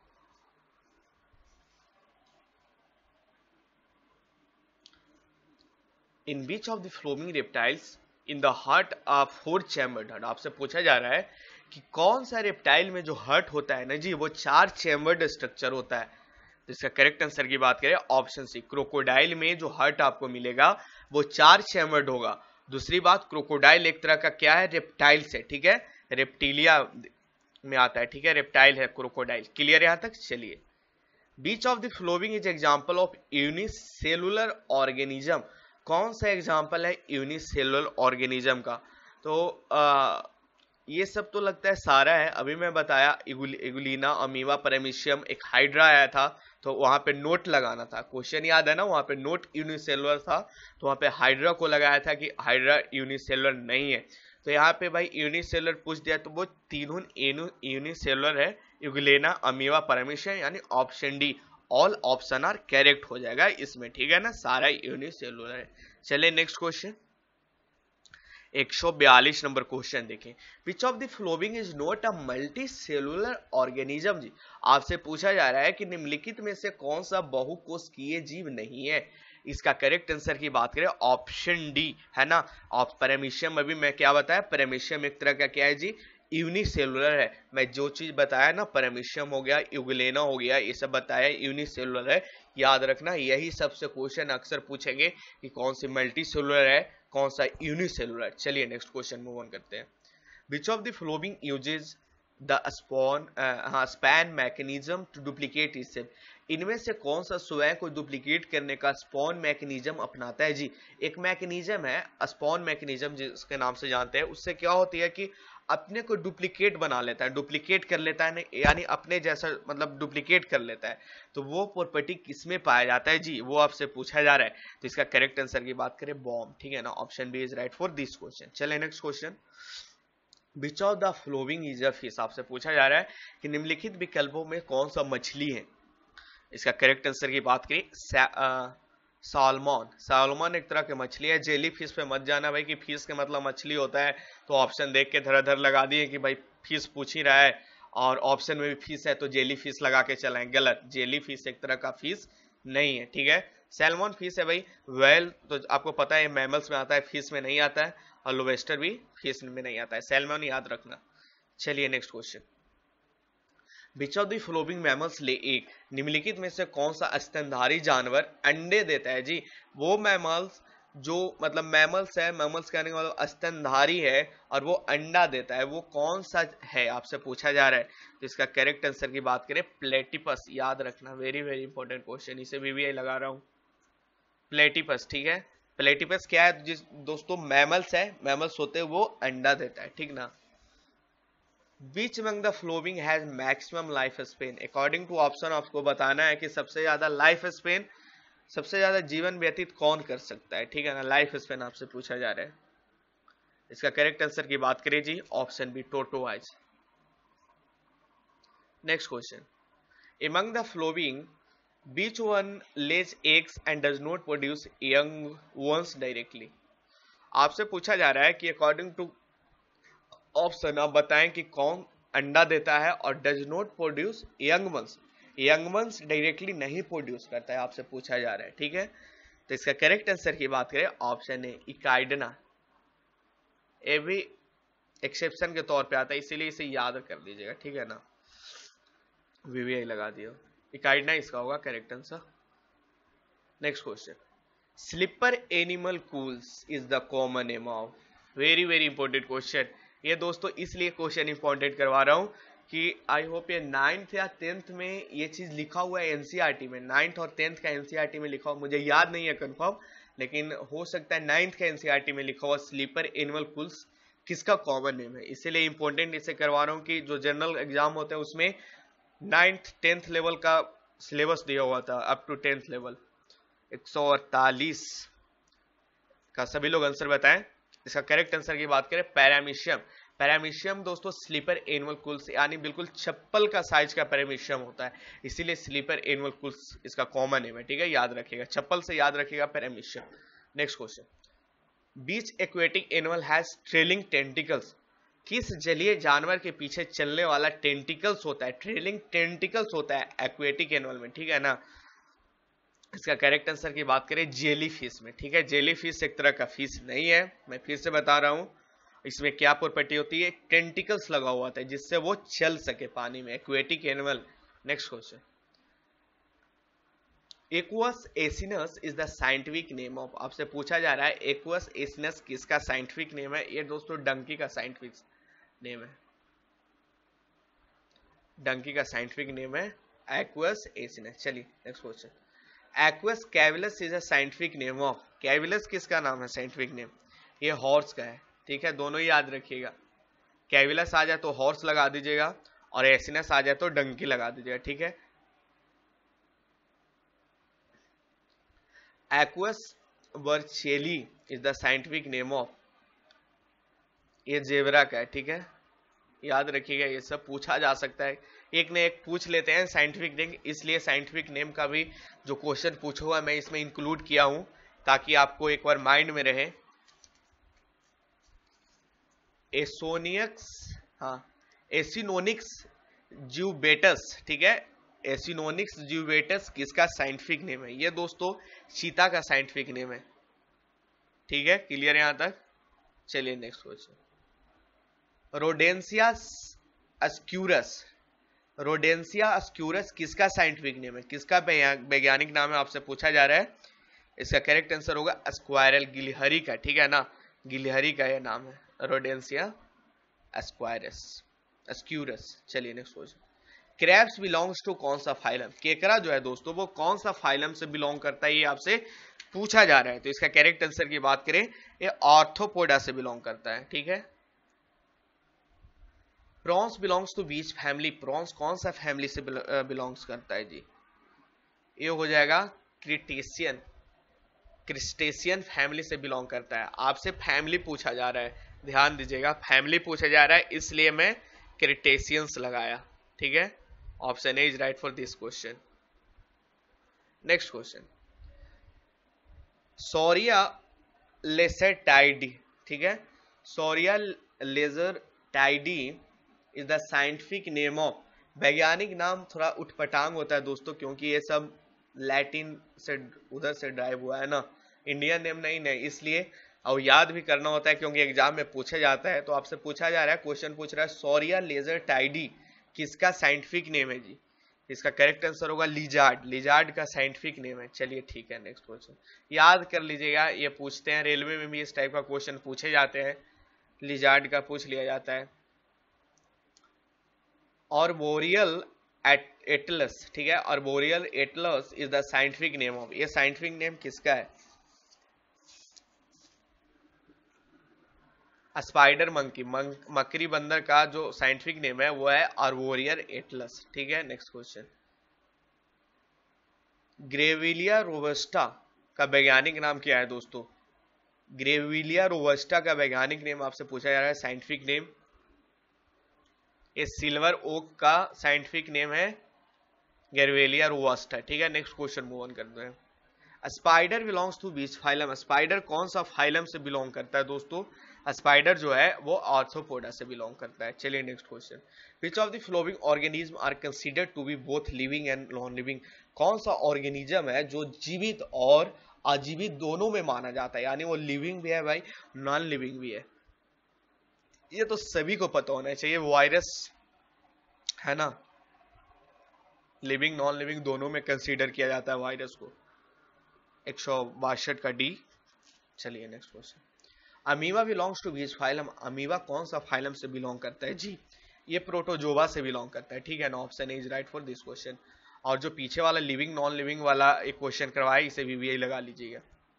in which of the following reptiles in the heart of four chambered heart. आपसे पूछा जा रहा है कि कौन सा रेप्टाइल में जो हार्ट होता है ना जी वो चार चैम्बर्ड स्ट्रक्चर होता है। तो इसका करेक्ट आंसर की बात करें ऑप्शन सी, क्रोकोडाइल में जो हार्ट आपको मिलेगा वो चार चैम्बर्ड होगा। दूसरी बात, क्रोकोडाइल एक तरह का क्या है? रेप्टाइल्स है, ठीक है, रेप्टिलिया में आता है, ठीक है, रेप्टाइल है क्रोकोडाइल। क्लियर यहां तक? चलिए, which of the following is example of unicellular organism. कौन सा एग्जाम्पल है यूनिसेलुलर ऑर्गेनिज्म का? तो आ, ये सब तो लगता है सारा है। अभी मैं बताया इगुलिना, अमीबा, पैरामीशियम, एक हाइड्रा आया था तो वहां पे नोट लगाना था। क्वेश्चन याद है ना? वहां पे नोट यूनिसेलुलर था तो वहां पे हाइड्रा को लगाया था कि हाइड्रा यूनिसेलुलर नहीं है। तो यहाँ पे भाई यूनिसेलुलर पूछ दिया तो वो तीनों यूनिसेलुलर है, यूग्लेना, अमीबा, पैरामीशियम, यानी option D all option are correct हो जाएगा इसमें, ठीक है ना, सारा यूनिसेलुलर है। चलिए नेक्स्ट क्वेश्चन, एक सौ बयालीस नंबर क्वेश्चन देखें, which of the following is not a multi cellular organism. जी आपसे पूछा जा रहा है कि निम्नलिखित में से कौन सा बहुकोशिकीय जीव नहीं है। इसका करेक्ट आंसर की बात करें ऑप्शन डी है ना। ऑफ पैरामीशियम, अभी मैं क्या बताया, पैरामीशियम एक तरह का क्या है जी? यूनिसेलुलर है। मैं जो चीज बताया ना, पैरामीशियम हो गया, यूग्लेना हो गया, ये सब बताया यूनिसेलुलर है। याद रखना, यही सबसे क्वेश्चन अक्सर पूछेंगे कि कौन सी मल्टी सेलुलर है, कौन सा यूनिसेलुलर। चलिए नेक्स्ट क्वेश्चन मूव ऑन करते हैं। Which of the following uses the spawn हाँ span mechanism to duplicate itself. इनमें से कौन सा स्वयं को डुप्लीकेट करने का स्पॉन मैकेनिज्म अपनाता है जी? एक मैकेनिज्म है स्पॉन मैकेनिज्म जिसके नाम से जानते हैं, उससे क्या होती है कि अपने को डुप्लीकेट बना लेता है, डुप्लीकेट कर लेता है, यानी अपने जैसा मतलब डुप्लीकेट कर लेता है। तो वो प्रॉपर्टी किसमें पाया जाता है जी? वो आपसे पूछा जा रहा है। तो इसका करेक्ट आंसर की बात करें बॉम्ब, ठीक है ना, option B is right for this question. चले next question, which of the following is a fish. आपसे पूछा जा रहा है कि निम्नलिखित विकल्पों में कौन सा मछली है। इसका करेक्ट आंसर की बात करें सालमन। सालमन एक तरह की मछली है। जेली फिश पे मत जाना भाई कि फिश के मतलब मछली होता है, तो ऑप्शन देख के धर धर लगा दिए कि भाई फिश पूछ ही रहा है और ऑप्शन में भी फिश है तो जेली फिश लगा के चलाएं। गलत, जेली फिश एक तरह का फिश नहीं है, ठीक है। सैल्मन फिश है भाई। वेल तो आपको पता है मैमल्स में आता है, फिश में नहीं आता है, और लोबस्टर भी फिश में नहीं आता है। सैल्मन याद रखना। चलिए next question, which of the following mammals lay egg. निम्नलिखित में से कौन सा स्तनधारी जानवर अंडे देता है जी? वो मैमल्स जो मतलब मैमल्स है, मैमल्स कहने का मतलब स्तनधारी है और वो अंडा देता है, वो कौन सा है आपसे पूछा जा रहा है। तो इसका करेक्ट आंसर की बात करें प्लेटिपस। याद रखना, वेरी वेरी इंपॉर्टेंट क्वेश्चन, इसे वीवीआई लगा रहा हूं। प्लेटिपस, ठीक है। प्लेटिपस क्या है जिस दोस्तों? मैमल्स है, मैमल्स होते हैं वो अंडा देता है, ठीक ना। Which among the following has maximum life span? According to option आपको बताना है कि सबसे ज्यादा लाइफ स्पेन, सबसे ज्यादा जीवन व्यतीत कौन कर सकता है, ठीक है ना। लाइफ स्पेन आपसे पूछा जा रहा है। इसका करेक्ट आंसर की बात करें जी, option B tortoise. Next question, among the following which one lays eggs and does not produce young ones directly। आपसे पूछा जा रहा है कि अकॉर्डिंग टू ऑप्शन आप बताएं कि कौन अंडा देता है और does not produce young ones, young ones directly नहीं प्रोड्यूस करता है, आपसे पूछा जा रहा है। ठीक है, तो इसका करेक्ट आंसर की बात करें ऑप्शन ए इकाइडना। ये भी एक्सेप्शन के तौर पे आता है, इसीलिए इसे याद कर लीजिएगा। ठीक है ना, वीवीआई लगा दिया, इकाइडना इसका होगा correct answer. Next question, slipper animalcules is the common name of, very very important question. ये दोस्तों इसलिए क्वेश्चन इंपॉर्टेंट करवा रहा हूं कि आई होप ये नाइन्थ या टेंथ में ये चीज लिखा हुआ है एनसीईआरटी में, नाइन्थ और टेंथ का एनसीईआरटी में लिखा हुआ, मुझे याद नहीं है कंफर्म, लेकिन हो सकता है नाइन्थ का एनसीईआरटी में लिखा हुआ स्लीपर एनिमल कूल्स किसका कॉमन नेम है। इसीलिए इंपॉर्टेंट इसे करवा रहा हूँ कि जो जनरल एग्जाम होते हैं उसमें नाइन्थ टेंथ लेवल का सिलेबस दिया हुआ था अप टू टेंथ लेवल, एक सौ अड़तालीस का सभी लोग आंसर बताएं। इसका करेक्ट आंसर की बात करें पैरामीशियम। पैरामीशियम दोस्तों स्लीपर एनिमल कुल्स यानी बिल्कुल चप्पल का साइज का पैरामीशियम होता है, इसीलिए स्लीपर एनिमल कुल्स इसका कॉमन नेम है। ठीक है, याद रखिएगा, चप्पल से याद रखिएगा paramecium. Next question, which aquatic animal has trailing tentacles, किस जलीय जानवर के पीछे चलने वाला टेंटिकल्स होता है, ट्रेलिंग टेंटिकल्स होता है एक्वेटिक एनिमल में। ठीक है ना, इसका करेक्ट आंसर की बात करें जेली फिश में। ठीक है, जेली फिश एक तरह का फिश नहीं है, मैं फिर से बता रहा हूं, इसमें क्या प्रॉपर्टी होती है, टेंटिकल्स लगा हुआ था जिससे वो चल सके पानी में, aquatic animal. Next question, Equus asinus is the scientific name of, आपसे पूछा जा रहा है एक्वस एसिनस किसका साइंटिफिक नेम है। ये दोस्तों डंकी का साइंटिफिक नेम है, डंकी का साइंटिफिक नेम है एक्वस एसिनस। चलिए next question, Equus caballus is a scientific name of, caballus किसका नाम है साइंटिफिक नेम, ये हॉर्स का है। ठीक है, दोनों ही याद रखिएगा, कैविलस आ जाए तो हॉर्स लगा दीजिएगा और एसिनस आ जाए तो डंकी लगा दीजिएगा। ठीक है, Equus burchelli is the scientific name of, ये जेबरा का है। ठीक है, याद रखिएगा, ये सब पूछा जा सकता है, एक ने एक पूछ लेते हैं साइंटिफिक नेम, इसलिए साइंटिफिक नेम का भी जो क्वेश्चन पूछा हुआ है मैं इसमें इंक्लूड किया हूं ताकि आपको एक बार माइंड में रहे। एसोनियक्स, हाँ एसिनोनिक्स ज्यूबेटस। ठीक है, एसिनोनिक्स ज्यूबेटस किसका साइंटिफिक नेम है, ये दोस्तों चीता का साइंटिफिक नेम है। ठीक है, क्लियर यहां तक। चलिए नेक्स्ट क्वेश्चन, रोडेंसिया अस्क्यूरस, रोडेंसिया अस्क्यूरस किसका साइंटिफिक नेम है, किसका वैज्ञानिक नाम है, आपसे पूछा जा रहा है। इसका करेक्ट आंसर होगा स्क्वायरल गिलहरी का। ठीक है ना, गिलहरी का यह नाम है रोडेंसिया अस्क्वायरस अस्क्यूरस। चलिए next question, crabs belongs to कौन सा फाइलम, केकड़ा जो है दोस्तों वो कौन सा फाइलम से बिलोंग करता है, ये आपसे पूछा जा रहा है। तो इसका करेक्ट आंसर की बात करें ये आर्थ्रोपोडा से बिलोंग करता है। ठीक है, prawns belongs to which family, prawns कौन सा फैमिली से बिलोंग्स करता है जी, ये हो जाएगा क्रिटेशियन, क्रिस्टेशियन फैमिली से बिलोंग करता है। आपसे फैमिली पूछा जा रहा है, ध्यान दीजिएगा, फैमिली पूछा जा रहा है इसलिए मैं क्रिटेशियंस लगाया। ठीक है, option A is right for this question. Next question, Sauria Lacertidae. ठीक है, Sauria Lacertidae is the scientific name of, वैज्ञानिक नाम थोड़ा उठपटांग होता है दोस्तों क्योंकि ये सब लैटिन से उधर से ड्राइव हुआ है ना, इंडियन नेम नहीं नहीं, इसलिए और याद भी करना होता है क्योंकि एग्जाम में पूछा जाता है। तो आपसे पूछा जा रहा है, क्वेश्चन पूछ रहा है सोरिया लेसरटाइडी किसका साइंटिफिक नेम है जी, इसका करेक्ट आंसर होगा लिजार्ड, लिजार्ड का साइंटिफिक नेम है। चलिए ठीक है, नेक्स्ट क्वेश्चन याद कर लीजिएगा, ये पूछते हैं रेलवे में भी इस टाइप का क्वेश्चन पूछे जाते हैं, लिजार्ड का पूछ लिया जाता है। आर्बोरियल एटलस, ठीक है, arboreal atlas is the scientific name of, ये साइंटिफिक नेम किसका है, स्पाइडर मंकी, मकड़ी बंदर का जो साइंटिफिक नेम है वो है आर्बोरियल एटलस। ठीक है, नेक्स्ट क्वेश्चन, ग्रेविलिया रोबस्टा का वैज्ञानिक नाम क्या है दोस्तों, ग्रेविलिया रोबस्टा का वैज्ञानिक नेम आपसे पूछा जा रहा है, साइंटिफिक नेम। ये सिल्वर ओक का साइंटिफिक नेम है ग्रेविलिया रोबस्टा। ठीक है, नेक्स्ट क्वेश्चन मूव ऑन करते हैं। Spider belongs to which phylum, spider कौन सा फाइलम से बिलोंग करता है दोस्तों? स्पाइडर जो है वो आर्थ्रोपोडा से बिलोंग करता है। चलिए next question, which of the following organism are considered to be both living and non living, कौन सा ऑर्गेनिज्म है जो जीवित और अजीवित दोनों में माना जाता है, यानी वो लिविंग भी है भाई, नॉन लिविंग भी है। ये तो सभी को पता होना चाहिए, वायरस है ना, लिविंग नॉन लिविंग दोनों में कंसीडर किया जाता है वायरस को। एक सौ बासठ का डी। चलिए next question, amoeba belongs to which phylum, amoeba कौन सा फाइलम से बिलोंग करता है? जी ये प्रोटोजोवा से बिलोंग करता है। ठीक है ना, option is right for this question. और जो पीछे वाला लिविंग नॉन लिविंग वाला एक क्वेश्चन करवाया, इसे वीवीआई लगा लीजिएगा।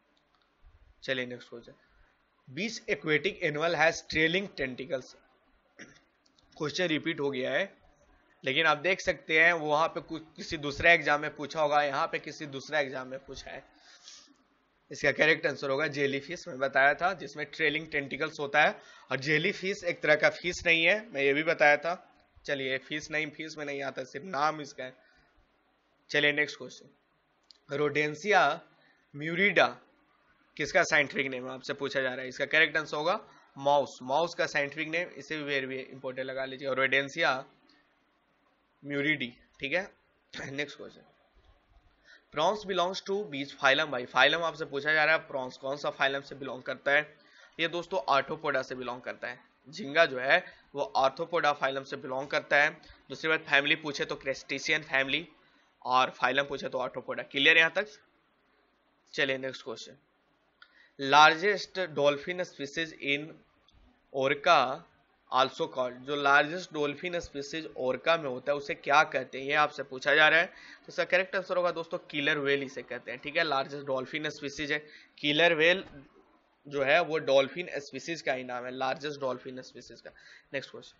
चलिए next question, which aquatic animal has trailing tentacles, question repeat हो गया है, लेकिन आप देख सकते हैं वहां पे कुछ किसी दूसरे एग्जाम में पूछा होगा, यहाँ पे किसी दूसरे एग्जाम में पूछा है। इसका करेक्ट आंसर होगा जेलीफिश। मैं बताया था जिसमें ट्रेलिंग टेंटिकल्स होता है, और जेलीफिश एक तरह का फिश नहीं है, मैं ये भी बताया था। चलिए फिश नहीं, फिश में नहीं आता, सिर्फ नाम इसका है। चलिए नेक्स्ट क्वेश्चन, रोडेंसिया म्यूरिडा किसका साइंटिफिक नेम आपसे पूछा जा रहा है? इसका करेक्ट आंसर होगा माउस, माउस का साइंटिफिक नेम, इसे भी वेरी इंपॉर्टेंट लगा लीजिए, रोडेंसिया म्यूरिडी। ठीक है, next question, prawns belongs to which phylum, भाई फाइलम आपसे पूछा जा रहा है, प्रॉन्स कौन सा फाइलम से बिलोंग करता है? ये दोस्तों आर्थ्रोपोडा से बिलोंग करता है। झींगा जो है वो आर्थ्रोपोडा फाइलम से बिलोंग करता है। दूसरी बात, फैमिली पूछे तो क्रेस्टिशियन फैमिली, और फाइलम पूछे तो आर्थ्रोपोडा। क्लियर यहां तक? चलिए next question, largest dolphin species in orca also called, जो लार्जेस्ट डॉल्फिन स्पीसीज ओरका में होता है उसे क्या कहते हैं, ये आपसे पूछा जा रहा है। तो इसका करेक्ट आंसर होगा दोस्तों किलर व्हेल इसे कहते हैं। ठीक है, लार्जेस्ट डॉल्फिन स्पीसीज है किलर व्हेल, जो है वो डॉल्फिन स्पीसीज का ही नाम है, लार्जेस्ट डॉल्फिन स्पीसीज का। Next question,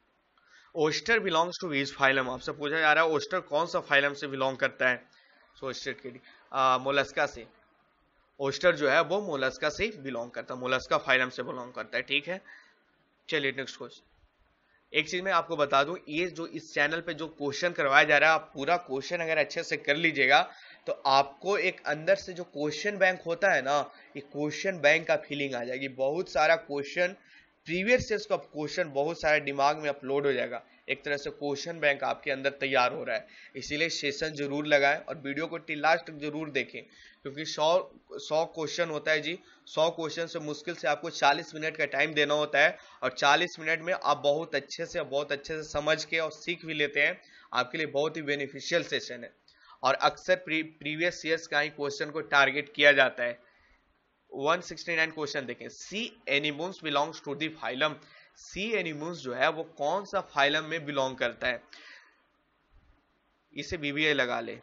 oyster belongs to which phylum, आपसे पूछा जा रहा है ओस्टर कौन सा फाइलम से बिलोंग करता है? सो ओस्टर के मोलस्का से, ओस्टर जो है वो मोलस्का से बिलोंग करता है, मोलस्का फाइलम से बिलोंग करता है। ठीक है, चलिए नेक्स्ट क्वेश्चन, एक चीज मैं आपको बता दूं, ये जो इस चैनल पे जो क्वेश्चन करवाया जा रहा है, आप पूरा क्वेश्चन अगर अच्छे से कर लीजिएगा तो आपको एक अंदर से जो क्वेश्चन बैंक होता है ना, ये क्वेश्चन बैंक का फीलिंग आ जाएगी। बहुत सारा क्वेश्चन, प्रीवियस ईयर्स का क्वेश्चन बहुत सारा दिमाग में अपलोड हो जाएगा, एक तरह से क्वेश्चन बैंक आपके अंदर तैयार हो रहा है। इसीलिए सेशन जरूर लगाएं और वीडियो को टिल लास्ट तक जरूर देखें, क्योंकि सौ सौ क्वेश्चन होता है जी, सौ क्वेश्चन से मुश्किल से आपको चालीस मिनट का टाइम देना होता है, और चालीस मिनट में आप बहुत अच्छे से बहुत अच्छे से समझ के और सीख भी लेते हैं। आपके लिए बहुत ही बेनिफिशियल सेशन है, और अक्सर प्री, प्रीवियस ईयर्स का ही क्वेश्चन को टारगेट किया जाता है। एक सौ उनहत्तर क्वेश्चन देखें, sea anemones belongs to the phylum, sea anemones जो है वो कौन सा फाइलम में बिलोंग करता है? इसे बीबीआई लगा ले।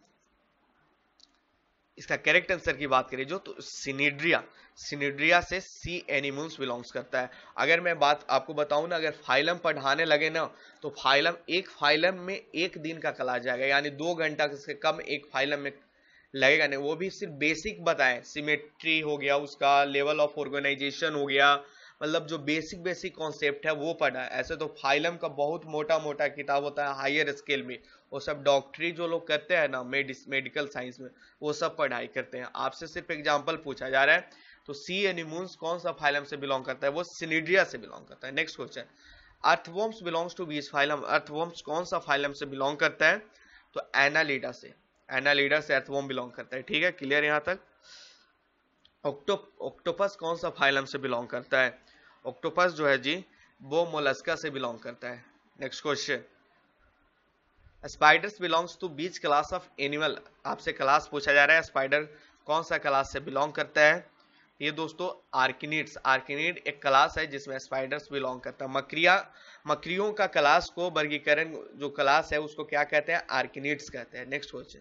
इसका करेक्ट आंसर की बात करें जो, तो सिनिड्रिया, सिनिड्रिया से सी एनिमोन्स बिलोंग्स करता है। अगर मैं बात आपको बताऊं ना, अगर फाइलम पढ़ाने लगे ना तो फाइलम, एक फाइलम में एक दिन का क्लास जाएगा, यानी दो घंटा से कम एक फाइलम में लगेगा नहीं। वो भी सिर्फ बेसिक बताएं, सिमेट्री हो गया, उसका लेवल ऑफ ऑर्गेनाइजेशन हो गया, मतलब जो बेसिक बेसिक कॉन्सेप्ट है वो पढ़ा है। ऐसे तो फाइलम का बहुत मोटा मोटा किताब होता है हायर स्केल में, वो सब डॉक्टरी जो लोग करते हैं ना मेडिकल साइंस में, वो सब पढ़ाई करते हैं। आपसे सिर्फ एग्जांपल पूछा जा रहा है, तो सी एनिमोन्स कौन सा फाइलम से बिलोंग करता है? वो सिनिड्रिया से बिलोंग करता है। Next question, earthworms belongs to which phylum, earthworms कौन सा फाइलम से बिलोंग करता है? तो एनालिडा से, एनालिडा से अर्थवॉर्म बिलोंग करता है। ठीक है, क्लियर यहां तक? ऑक्टो ऑक्टोपस कौन सा फाइलम से बिलोंग करता है? ऑक्टोपस जो है जी वो मोलस्का से बिलोंग करता है। Next question, spiders belongs to which class of animal, आपसे क्लास पूछा जा रहा है, स्पाइडर कौन सा क्लास से बिलोंग करता है? ये दोस्तों आर्किनिड्स, आर्किनिड एक क्लास है जिसमें स्पाइडर्स बिलोंग करता है। मकड़िया, मकड़ियों का क्लास को वर्गीकरण जो क्लास है उसको क्या कहते हैं? आर्किनिड्स कहते हैं। नेक्स्ट क्वेश्चन,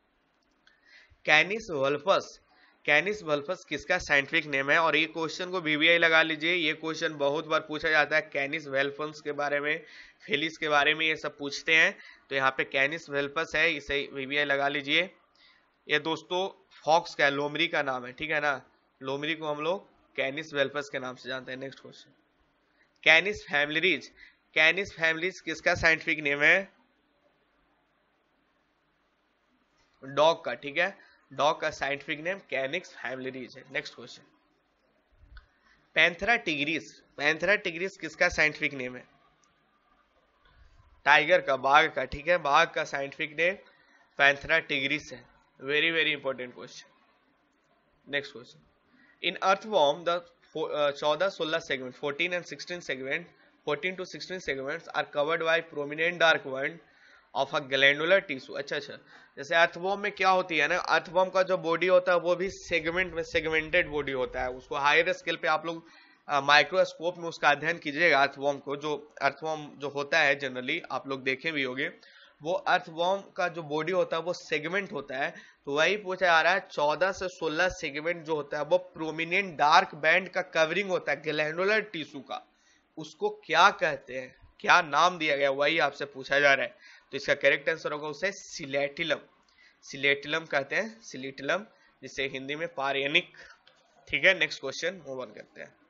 कैनिस वल्पस, कैनिस वल्पस किसका साइंटिफिक नेम है? और ये क्वेश्चन को बीबीआई लगा लीजिए, ये क्वेश्चन बहुत बार पूछा जाता है, कैनिस वेल्पस के बारे में, फेलिस के बारे में, ये सब पूछते हैं। तो यहाँ पे कैनिस वेल्पस है, इसे बीबीआई लगा लीजिए। ये दोस्तों फॉक्स का, लोमड़ी का नाम है, ठीक है ना, लोमड़ी को हम लोग कैनिस वेल्पस के नाम से जानते हैं। Next question, Canis familiaris, Canis familiaris किसका साइंटिफिक नेम है? डॉग का, ठीक है, डॉग का साइंटिफिक नेम कैनिस फैमिलीज है। Next question, Panthera tigris, Panthera tigris किसका साइंटिफिक नेम है? टाइगर का, बाघ का, ठीक है, बाघ का साइंटिफिक नेम पैंथेरा टिग्रिस है। Very very important question. Next question, in earthworm the चौदह सोलह segment, fourteen and sixteen segment, fourteen to sixteen segments are covered by prominent dark band of a glandular tissue. अच्छा अच्छा, जैसे earthworm में क्या होती है ना, अर्थवॉर्म का जो बॉडी होता है वो भी सेगमेंट में सेगमेंटेड बॉडी होता है। उसको हायर स्केल पे आप लोग माइक्रोस्कोप में उसका अध्ययन कीजिएगा। अर्थवॉर्म को, जो अर्थवॉर्म जो होता है जनरली आप लोग देखे भी होंगे, वो अर्थवॉर्म का जो बॉडी होता है वो सेगमेंट होता है। तो वही पूछा जा रहा है, चौदह से सोलह सेगमेंट जो होता है वो प्रोमिनेंट डार्क बैंड का कवरिंग होता है ग्लैंडुलर टिश्यू का, उसको क्या कहते हैं, क्या नाम दिया गया, वही आपसे पूछा जा रहा है। तो इसका करेक्ट आंसर होगा उसे सिलेटिलम, सिलेटिलम कहते हैं, सिलेटिलम, जिसे हिंदी में पार्यनिक। ठीक है, नेक्स्ट क्वेश्चन मूव ऑन करते हैं।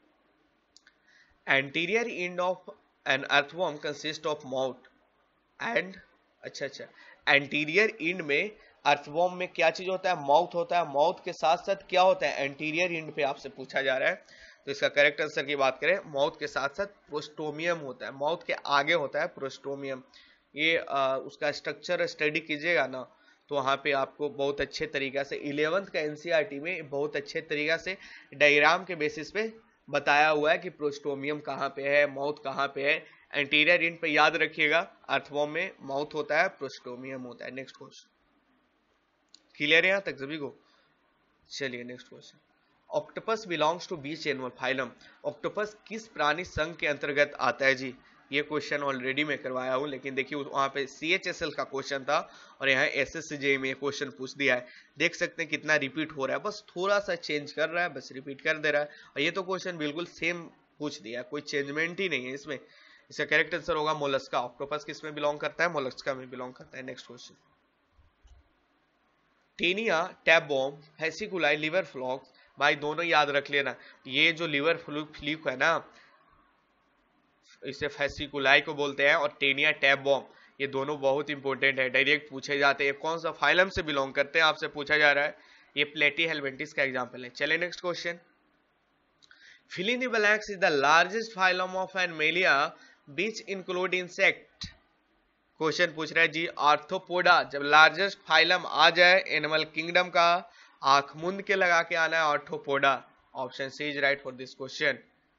Anterior end of an earthworm consist of mouth end, अच्छा अच्छा, एंटीरियर एंड में अर्थवॉर्म में क्या चीज होता है? माउथ होता है। माउथ के साथ साथ क्या होता है? एंटीरियर एंड पे आपसे पूछा जा रहा है। तो इसका करेक्ट आंसर की बात करें, माउथ के साथ साथ प्रोस्टोमियम होता है, माउथ के आगे होता है प्रोस्टोमियम। ये आ, उसका स्ट्रक्चर स्टडी कीजिएगा ना, तो वहाँ पे आपको बहुत अच्छे तरीका से इलेवेंथ का एनसीईआरटी में बहुत अच्छे तरीका से डायग्राम के बेसिस पे बताया हुआ है कि प्रोस्टोमियम कहाँ पे है, माउथ कहाँ पे है। एंटीरियर एंड पे याद रखिएगा, अर्थवॉर्म में माउथ होता है, प्रोस्टोमियम होता है। नेक्स्ट क्वेश्चन, क्लियर है यहाँ तक सभी को? चलिए next question, octopus belongs to which animal phylum, octopus किस प्राणी संघ के अंतर्गत आता है जी? ये क्वेश्चन ऑलरेडी मैं करवाया हूँ, लेकिन देखिए वहां पे सी एच एस एल का क्वेश्चन था और यहाँ एस एस सी जे में क्वेश्चन पूछ दिया है। देख सकते हैं कितना रिपीट हो रहा है, बस थोड़ा सा चेंज कर रहा है, बस रिपीट कर दे रहा है। और ये तो क्वेश्चन बिल्कुल सेम पूछ दिया, कोई चेंजमेंट ही नहीं है इसमें। इसका करेक्ट आंसर होगा मोलस्का। ऑक्टोपस किस में बिलोंग करता है? मोलस्का में बिलोंग करता है। Next question, Taenia, tapeworm, Fasciola, liver flukes, भाई दोनों याद रख लेना। ये जो लिवर फ्लूक है ना, इसे फेसिकुलाई को बोलते हैं, और टेनिया टैबवॉर्म, ये दोनों बहुत इंपॉर्टेंट है, डायरेक्ट पूछे जाते हैं। कौन सा फाइलम से बिलोंग करते हैं आपसे पूछा जा रहा है। ये प्लेटीहेल्मिंथिस का एग्जांपल है। चलिए next question, fill in the blanks is the largest phylum of Animalia which include insect. Question पूछ रहा है जी आर्थ्रोपोडा, जब लार्जेस्ट फाइलम आ जाए एनिमल किंगडम का, आंख मुंद के लगा के आना है Arthropoda. Option C is right for this question.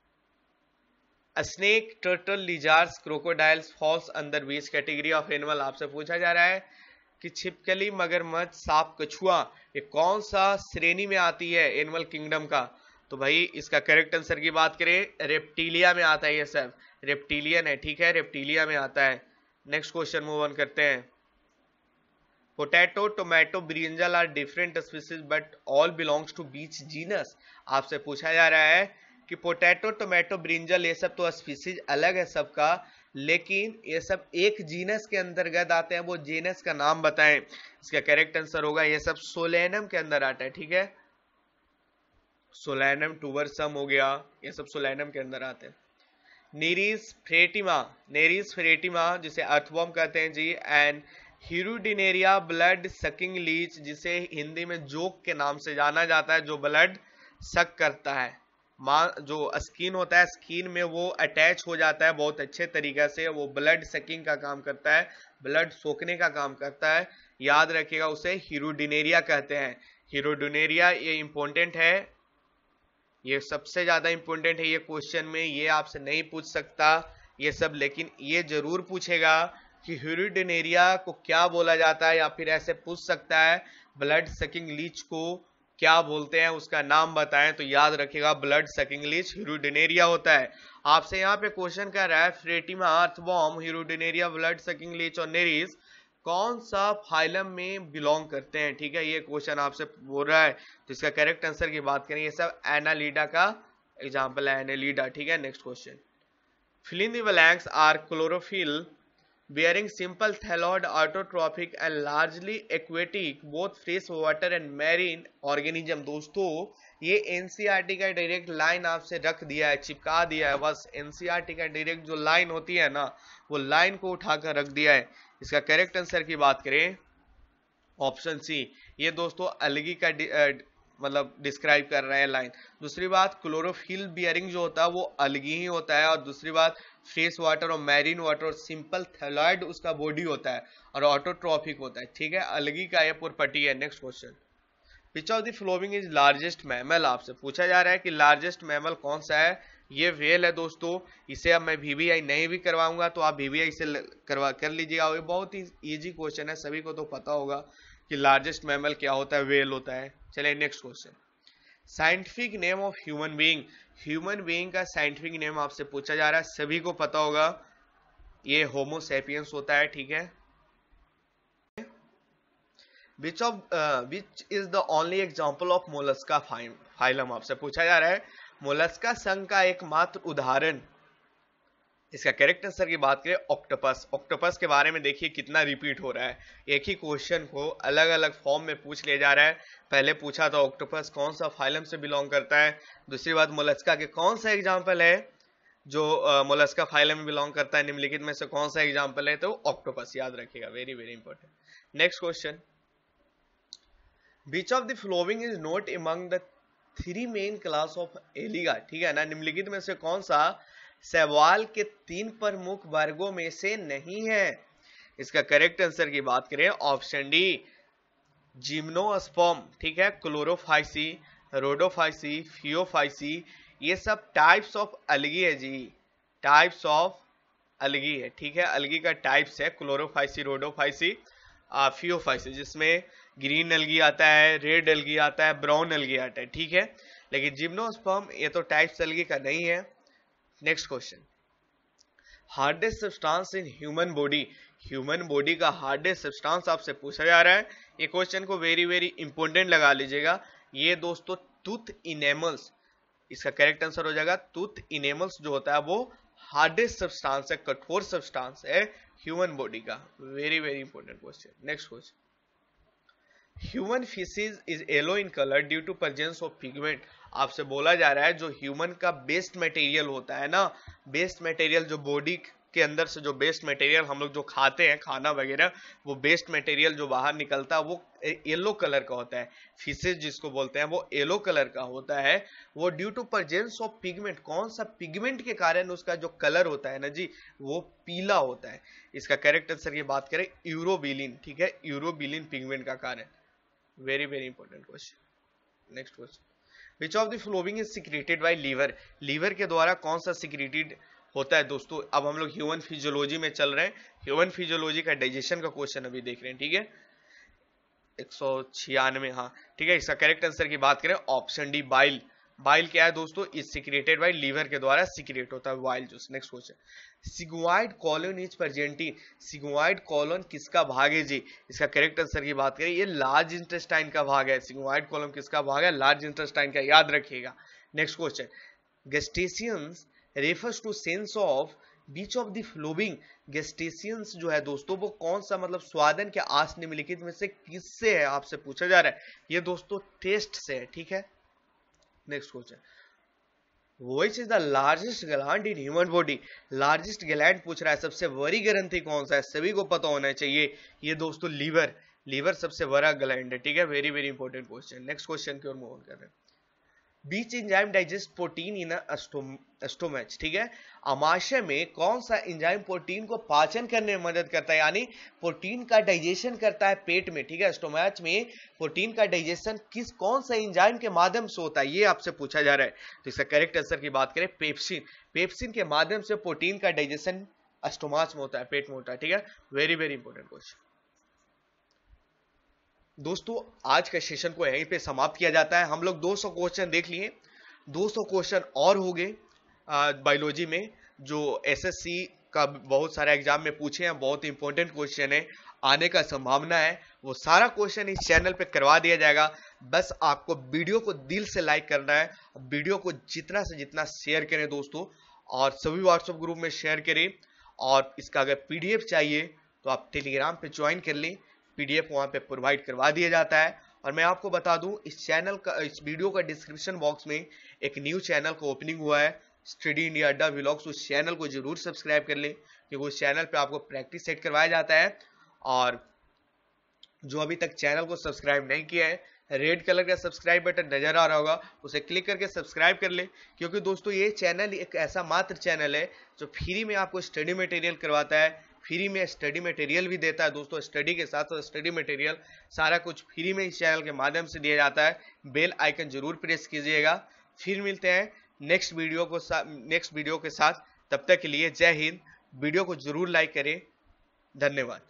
Snake, turtle, lizards, crocodiles falls under which category of animal. आपसे पूछा जा रहा है कि छिपकली, मगरमच्छ, सांप, कछुआ, ये कौन सा श्रेणी में आती है एनिमल किंगडम का? तो भाई इसका करेक्ट आंसर की बात करें, रेप्टिलिया में आता है, ये सब रेप्टिलियन है, ठीक है, रेप्टिलिया में आता है। नेक्स्ट क्वेश्चन मूव ऑन करते हैं। Potato, tomato, brinjal are different species but all belongs to which genus. आपसे पूछा जा रहा है कि पोटैटो, टोमेटो, ब्रिंजल ये सब तो स्पीसीज अलग है सबका, लेकिन ये सब एक जीनस के अंतर्गत आते हैं, वो जीनस का नाम बताएं। इसका करेक्ट आंसर होगा ये सब सोलेनम के अंदर आता है, ठीक है, सोलेनम, टूबरसम हो गया, ये सब सोलेनम के अंदर आते हैं। नेरिस फ्रेटिमा, नेरिस फ्रेटिमा जिसे अर्थवॉर्म कहते हैं जी, and Hirudinaria blood sucking leech, जिसे हिंदी में जोक के नाम से जाना जाता है, जो ब्लड सक करता है। मां जो स्किन होता है, स्किन में वो अटैच हो जाता है बहुत अच्छे तरीके से, वो ब्लड सकिंग का काम करता है, ब्लड सोखने का काम करता है। याद रखिएगा, उसे हिरुडिनेरिया कहते हैं। हिरुडिनेरिया ये इंपॉर्टेंट है, ये सबसे ज्यादा इंपॉर्टेंट है ये क्वेश्चन में, ये आपसे नहीं पूछ सकता ये सब, लेकिन ये जरूर पूछेगा कि हिरुडिनेरिया को क्या बोला जाता है, या फिर ऐसे पूछ सकता है ब्लड सकिंग लीच को क्या बोलते हैं, उसका नाम बताएं। तो याद रखिएगा ब्लड सकिंग लीच हिरुडिनेरिया होता है। आपसे यहाँ पे क्वेश्चन कर रहा है Pheretima, earthworm, Hirudinaria, blood sucking leech और नेरिस कौन सा फाइलम में बिलोंग करते हैं, ठीक है, ये क्वेश्चन आपसे बोल रहा है। तो इसका करेक्ट आंसर की बात करें, ये सब एनालिडा का एग्जाम्पल है, एनालिडा, ठीक है। Next question, fill in the blanks are chlorophyll bearing simple thalloid, autotrophic and largely aquatic both fresh water and marine organism। दोस्तों ये एनसीईआरटी का डायरेक्ट लाइन आपसे रख दिया है, चिपका दिया है, बस एनसीईआरटी का डायरेक्ट जो लाइन होती है ना, वो लाइन को उठाकर रख दिया है। इसका करेक्ट आंसर की बात करें ऑप्शन सी, ये दोस्तों अलगी का मतलब डिस्क्राइब कर रहा है लाइन। दूसरी बात, क्लोरोफिल बियरिंग जो होता है वो अलगी ही होता है। और दूसरी बात, फ्रेश वाटर और मैरीन वाटर और सिंपल थैलॉइड उसका बॉडी होता है और ऑटोट्रॉफिक होता है, ठीक है। अलगी का ये प्रॉपर्टी है। Next question, which of the following is largest mammal, आपसे पूछा जा रहा है कि लार्जेस्ट मैमल कौन सा है। ये व्हेल है दोस्तों। इसे अब मैं वीवीआई नहीं भी करवाऊंगा तो आप वीवीआई से करवा कर लीजिएगा। ये बहुत ही इजी क्वेश्चन है, सभी को तो पता होगा कि लार्जेस्ट मैमल क्या होता है, व्हेल होता है। चलिए next question, scientific name of human being, human being का साइंटिफिक नेम आपसे पूछा जा रहा है, सभी को पता होगा ये होमो सैपियंस होता है, ठीक है। Which of uh, which is the only example of mollusca phylum, आपसे पूछा जा रहा है मोलस्का संघ का एकमात्र उदाहरण। इसका करेक्ट आंसर की बात करें ऑक्टोपस। ऑक्टोपस के बारे में देखिए कितना रिपीट हो रहा है, एक ही क्वेश्चन को अलग अलग फॉर्म में पूछ लिया जा रहा है। पहले पूछा था ऑक्टोपस कौन सा फाइलम से बिलोंग करता है, दूसरी बात मोलस्का के कौन सा एग्जाम्पल है जो मोलस्का फाइलम में बिलोंग करता है, निम्नलिखित में से कौन सा एग्जाम्पल है, तो ऑक्टोपस, याद रखिएगा, very very important. Next question, Which of the following is not among the three main class of algae, ठीक है ना। निम्नलिखित में से कौन सा शैवाल के तीन प्रमुख वर्गों में से नहीं है। इसका करेक्ट आंसर की बात करें ऑप्शन डी, जिम्नोस्पर्म, ठीक है, क्लोरोफाइसी, रोडोफाइसी, फियोफाइसी, ये सब टाइप्स ऑफ अलगी है जी, टाइप्स ऑफ अलगी है, ठीक है। अलगी का टाइप्स है क्लोरोफाइसी, रोडोफाइसी, फियोफाइसी, जिसमें ग्रीन अलगी आता है, रेड अलगी आता है, ब्राउन अलगी आता है, ठीक है। लेकिन जिम्नोस्पर्म ये तो टाइप्स अलगी का नहीं है। Next question, hardest substance in human body, human body का हार्डेस्ट सब्सटेंस आपसे पूछा जा रहा है। ये क्वेश्चन को वेरी वेरी इंपॉर्टेंट लगा लीजिएगा। ये दोस्तों टूथ इनेमल्स, इसका करेक्ट आंसर हो जाएगा टूथ इनेमल्स जो होता है वो हार्डेस्ट सब्सटेंस है, कठोर सब्सटेंस है ह्यूमन बॉडी का। Very very important question. Next question, human faeces is yellow in colour due to presence of pigment, आपसे बोला जा रहा है जो ह्यूमन का बेस्ट मटेरियल होता है ना, बेस्ट मटेरियल जो बॉडी के अंदर से जो बेस्ट मटेरियल हम लोग जो खाते हैं खाना वगैरह, वो बेस्ट मटेरियल जो बाहर निकलता है वो येलो कलर का होता है। फिशेज जिसको बोलते हैं वो येलो कलर का होता है, वो due to presence of pigment, कौन सा पिगमेंट के कारण उसका जो कलर होता है ना जी वो पीला होता है। इसका करेक्ट आंसर की बात करें यूरोबिलिन, ठीक है, यूरोबिलिन पिगमेंट का कारण। Very very important question. Next question, which of the following is secreted by liver, liver के द्वारा कौन सा सिक्रेटेड होता है। दोस्तों अब हम लोग ह्यूमन फिजियोलॉजी में चल रहे हैं, ह्यूमन फिजियोलॉजी का डाइजेशन का क्वेश्चन अभी देख रहे हैं, ठीक है, एक सौ छियानवे, हाँ ठीक है। इसका करेक्ट आंसर की बात करें ऑप्शन डी, बाइल। बाइल क्या है दोस्तों, इज सिक्रेटेड बाय लीवर के द्वारा सिक्रेट होता है bile juice. Next question, sigmoid colon is present in, sigmoid colon किसका भाग है जी। इसका करेक्ट आंसर की बात करें ये लार्ज इंटेस्टाइन का भाग है। सिग्मोइड कॉलोन किसका भाग है, लार्ज इंटेस्टाइन का, याद रखिएगा। Next question, gustation refers to sense of which of the following, gustation जो है दोस्तों वो कौन सा मतलब स्वादन के आस निम्नलिखित में से किससे है, आपसे पूछा जा रहा है। ये दोस्तों टेस्ट से है, ठीक है। Next question, which is the largest gland in human body, largest gland पूछ रहा है, सबसे बड़ी ग्रंथि कौन सा है, सभी को पता होना चाहिए। ये दोस्तों लीवर, लीवर सबसे बड़ा ग्लैंड है, ठीक है। Very very important question. Next question की ओर मूव ऑन कर रहे हैं, which enzyme digest protein in stomach, ठीक है। आमाशय में कौन सा एंजाइम प्रोटीन को पाचन करने में मदद करता है, यानी प्रोटीन का डाइजेशन करता है पेट में, ठीक है। स्टोमच में प्रोटीन का डाइजेशन किस कौन सा एंजाइम के माध्यम से होता है, ये आपसे पूछा जा रहा है। तो इसका करेक्ट आंसर की बात करें पेप्सिन, पेप्सिन के माध्यम से प्रोटीन का डाइजेशन स्टोमच में होता है, पेट में होता है, ठीक है। Very very important question. दोस्तों आज का सेशन को यहीं पे समाप्त किया जाता है। हम लोग दो सौ क्वेश्चन देख लिए, दो सौ क्वेश्चन और हो गए बायोलॉजी में जो एसएससी का बहुत सारा एग्जाम में पूछे हैं, बहुत इंपॉर्टेंट क्वेश्चन है, आने का संभावना है। वो सारा क्वेश्चन इस चैनल पे करवा दिया जाएगा। बस आपको वीडियो को दिल से लाइक करना है, वीडियो को जितना से जितना शेयर करें दोस्तों, और सभी व्हाट्सएप ग्रुप में शेयर करें। और इसका अगर पीडीएफ चाहिए तो आप टेलीग्राम पे ज्वाइन कर लें, पीडीएफ वहां पे प्रोवाइड करवा दिया जाता है। और मैं आपको बता दूं, इस चैनल का, इस वीडियो का डिस्क्रिप्शन बॉक्स में एक न्यू चैनल का ओपनिंग हुआ है, स्टडी इंडिया अड्डा व्लॉग्स। उस चैनल को जरूर सब्सक्राइब कर लें, क्योंकि उस चैनल पे आपको प्रैक्टिस सेट करवाया जाता है। और जो अभी तक चैनल को सब्सक्राइब नहीं किया है, रेड कलर का सब्सक्राइब बटन नजर आ रहा होगा, उसे क्लिक करके सब्सक्राइब कर ले। क्योंकि दोस्तों ये चैनल एक ऐसा मात्र चैनल है जो फ्री में आपको स्टडी मटेरियल करवाता है, फ्री में स्टडी मटेरियल भी देता है। दोस्तों स्टडी के साथ साथ स्टडी मटेरियल सारा कुछ फ्री में इस चैनल के माध्यम से दिया जाता है। बेल आइकन जरूर प्रेस कीजिएगा। फिर मिलते हैं नेक्स्ट वीडियो को नेक्स्ट वीडियो के साथ। तब तक के लिए जय हिंद। वीडियो को जरूर लाइक करें। धन्यवाद।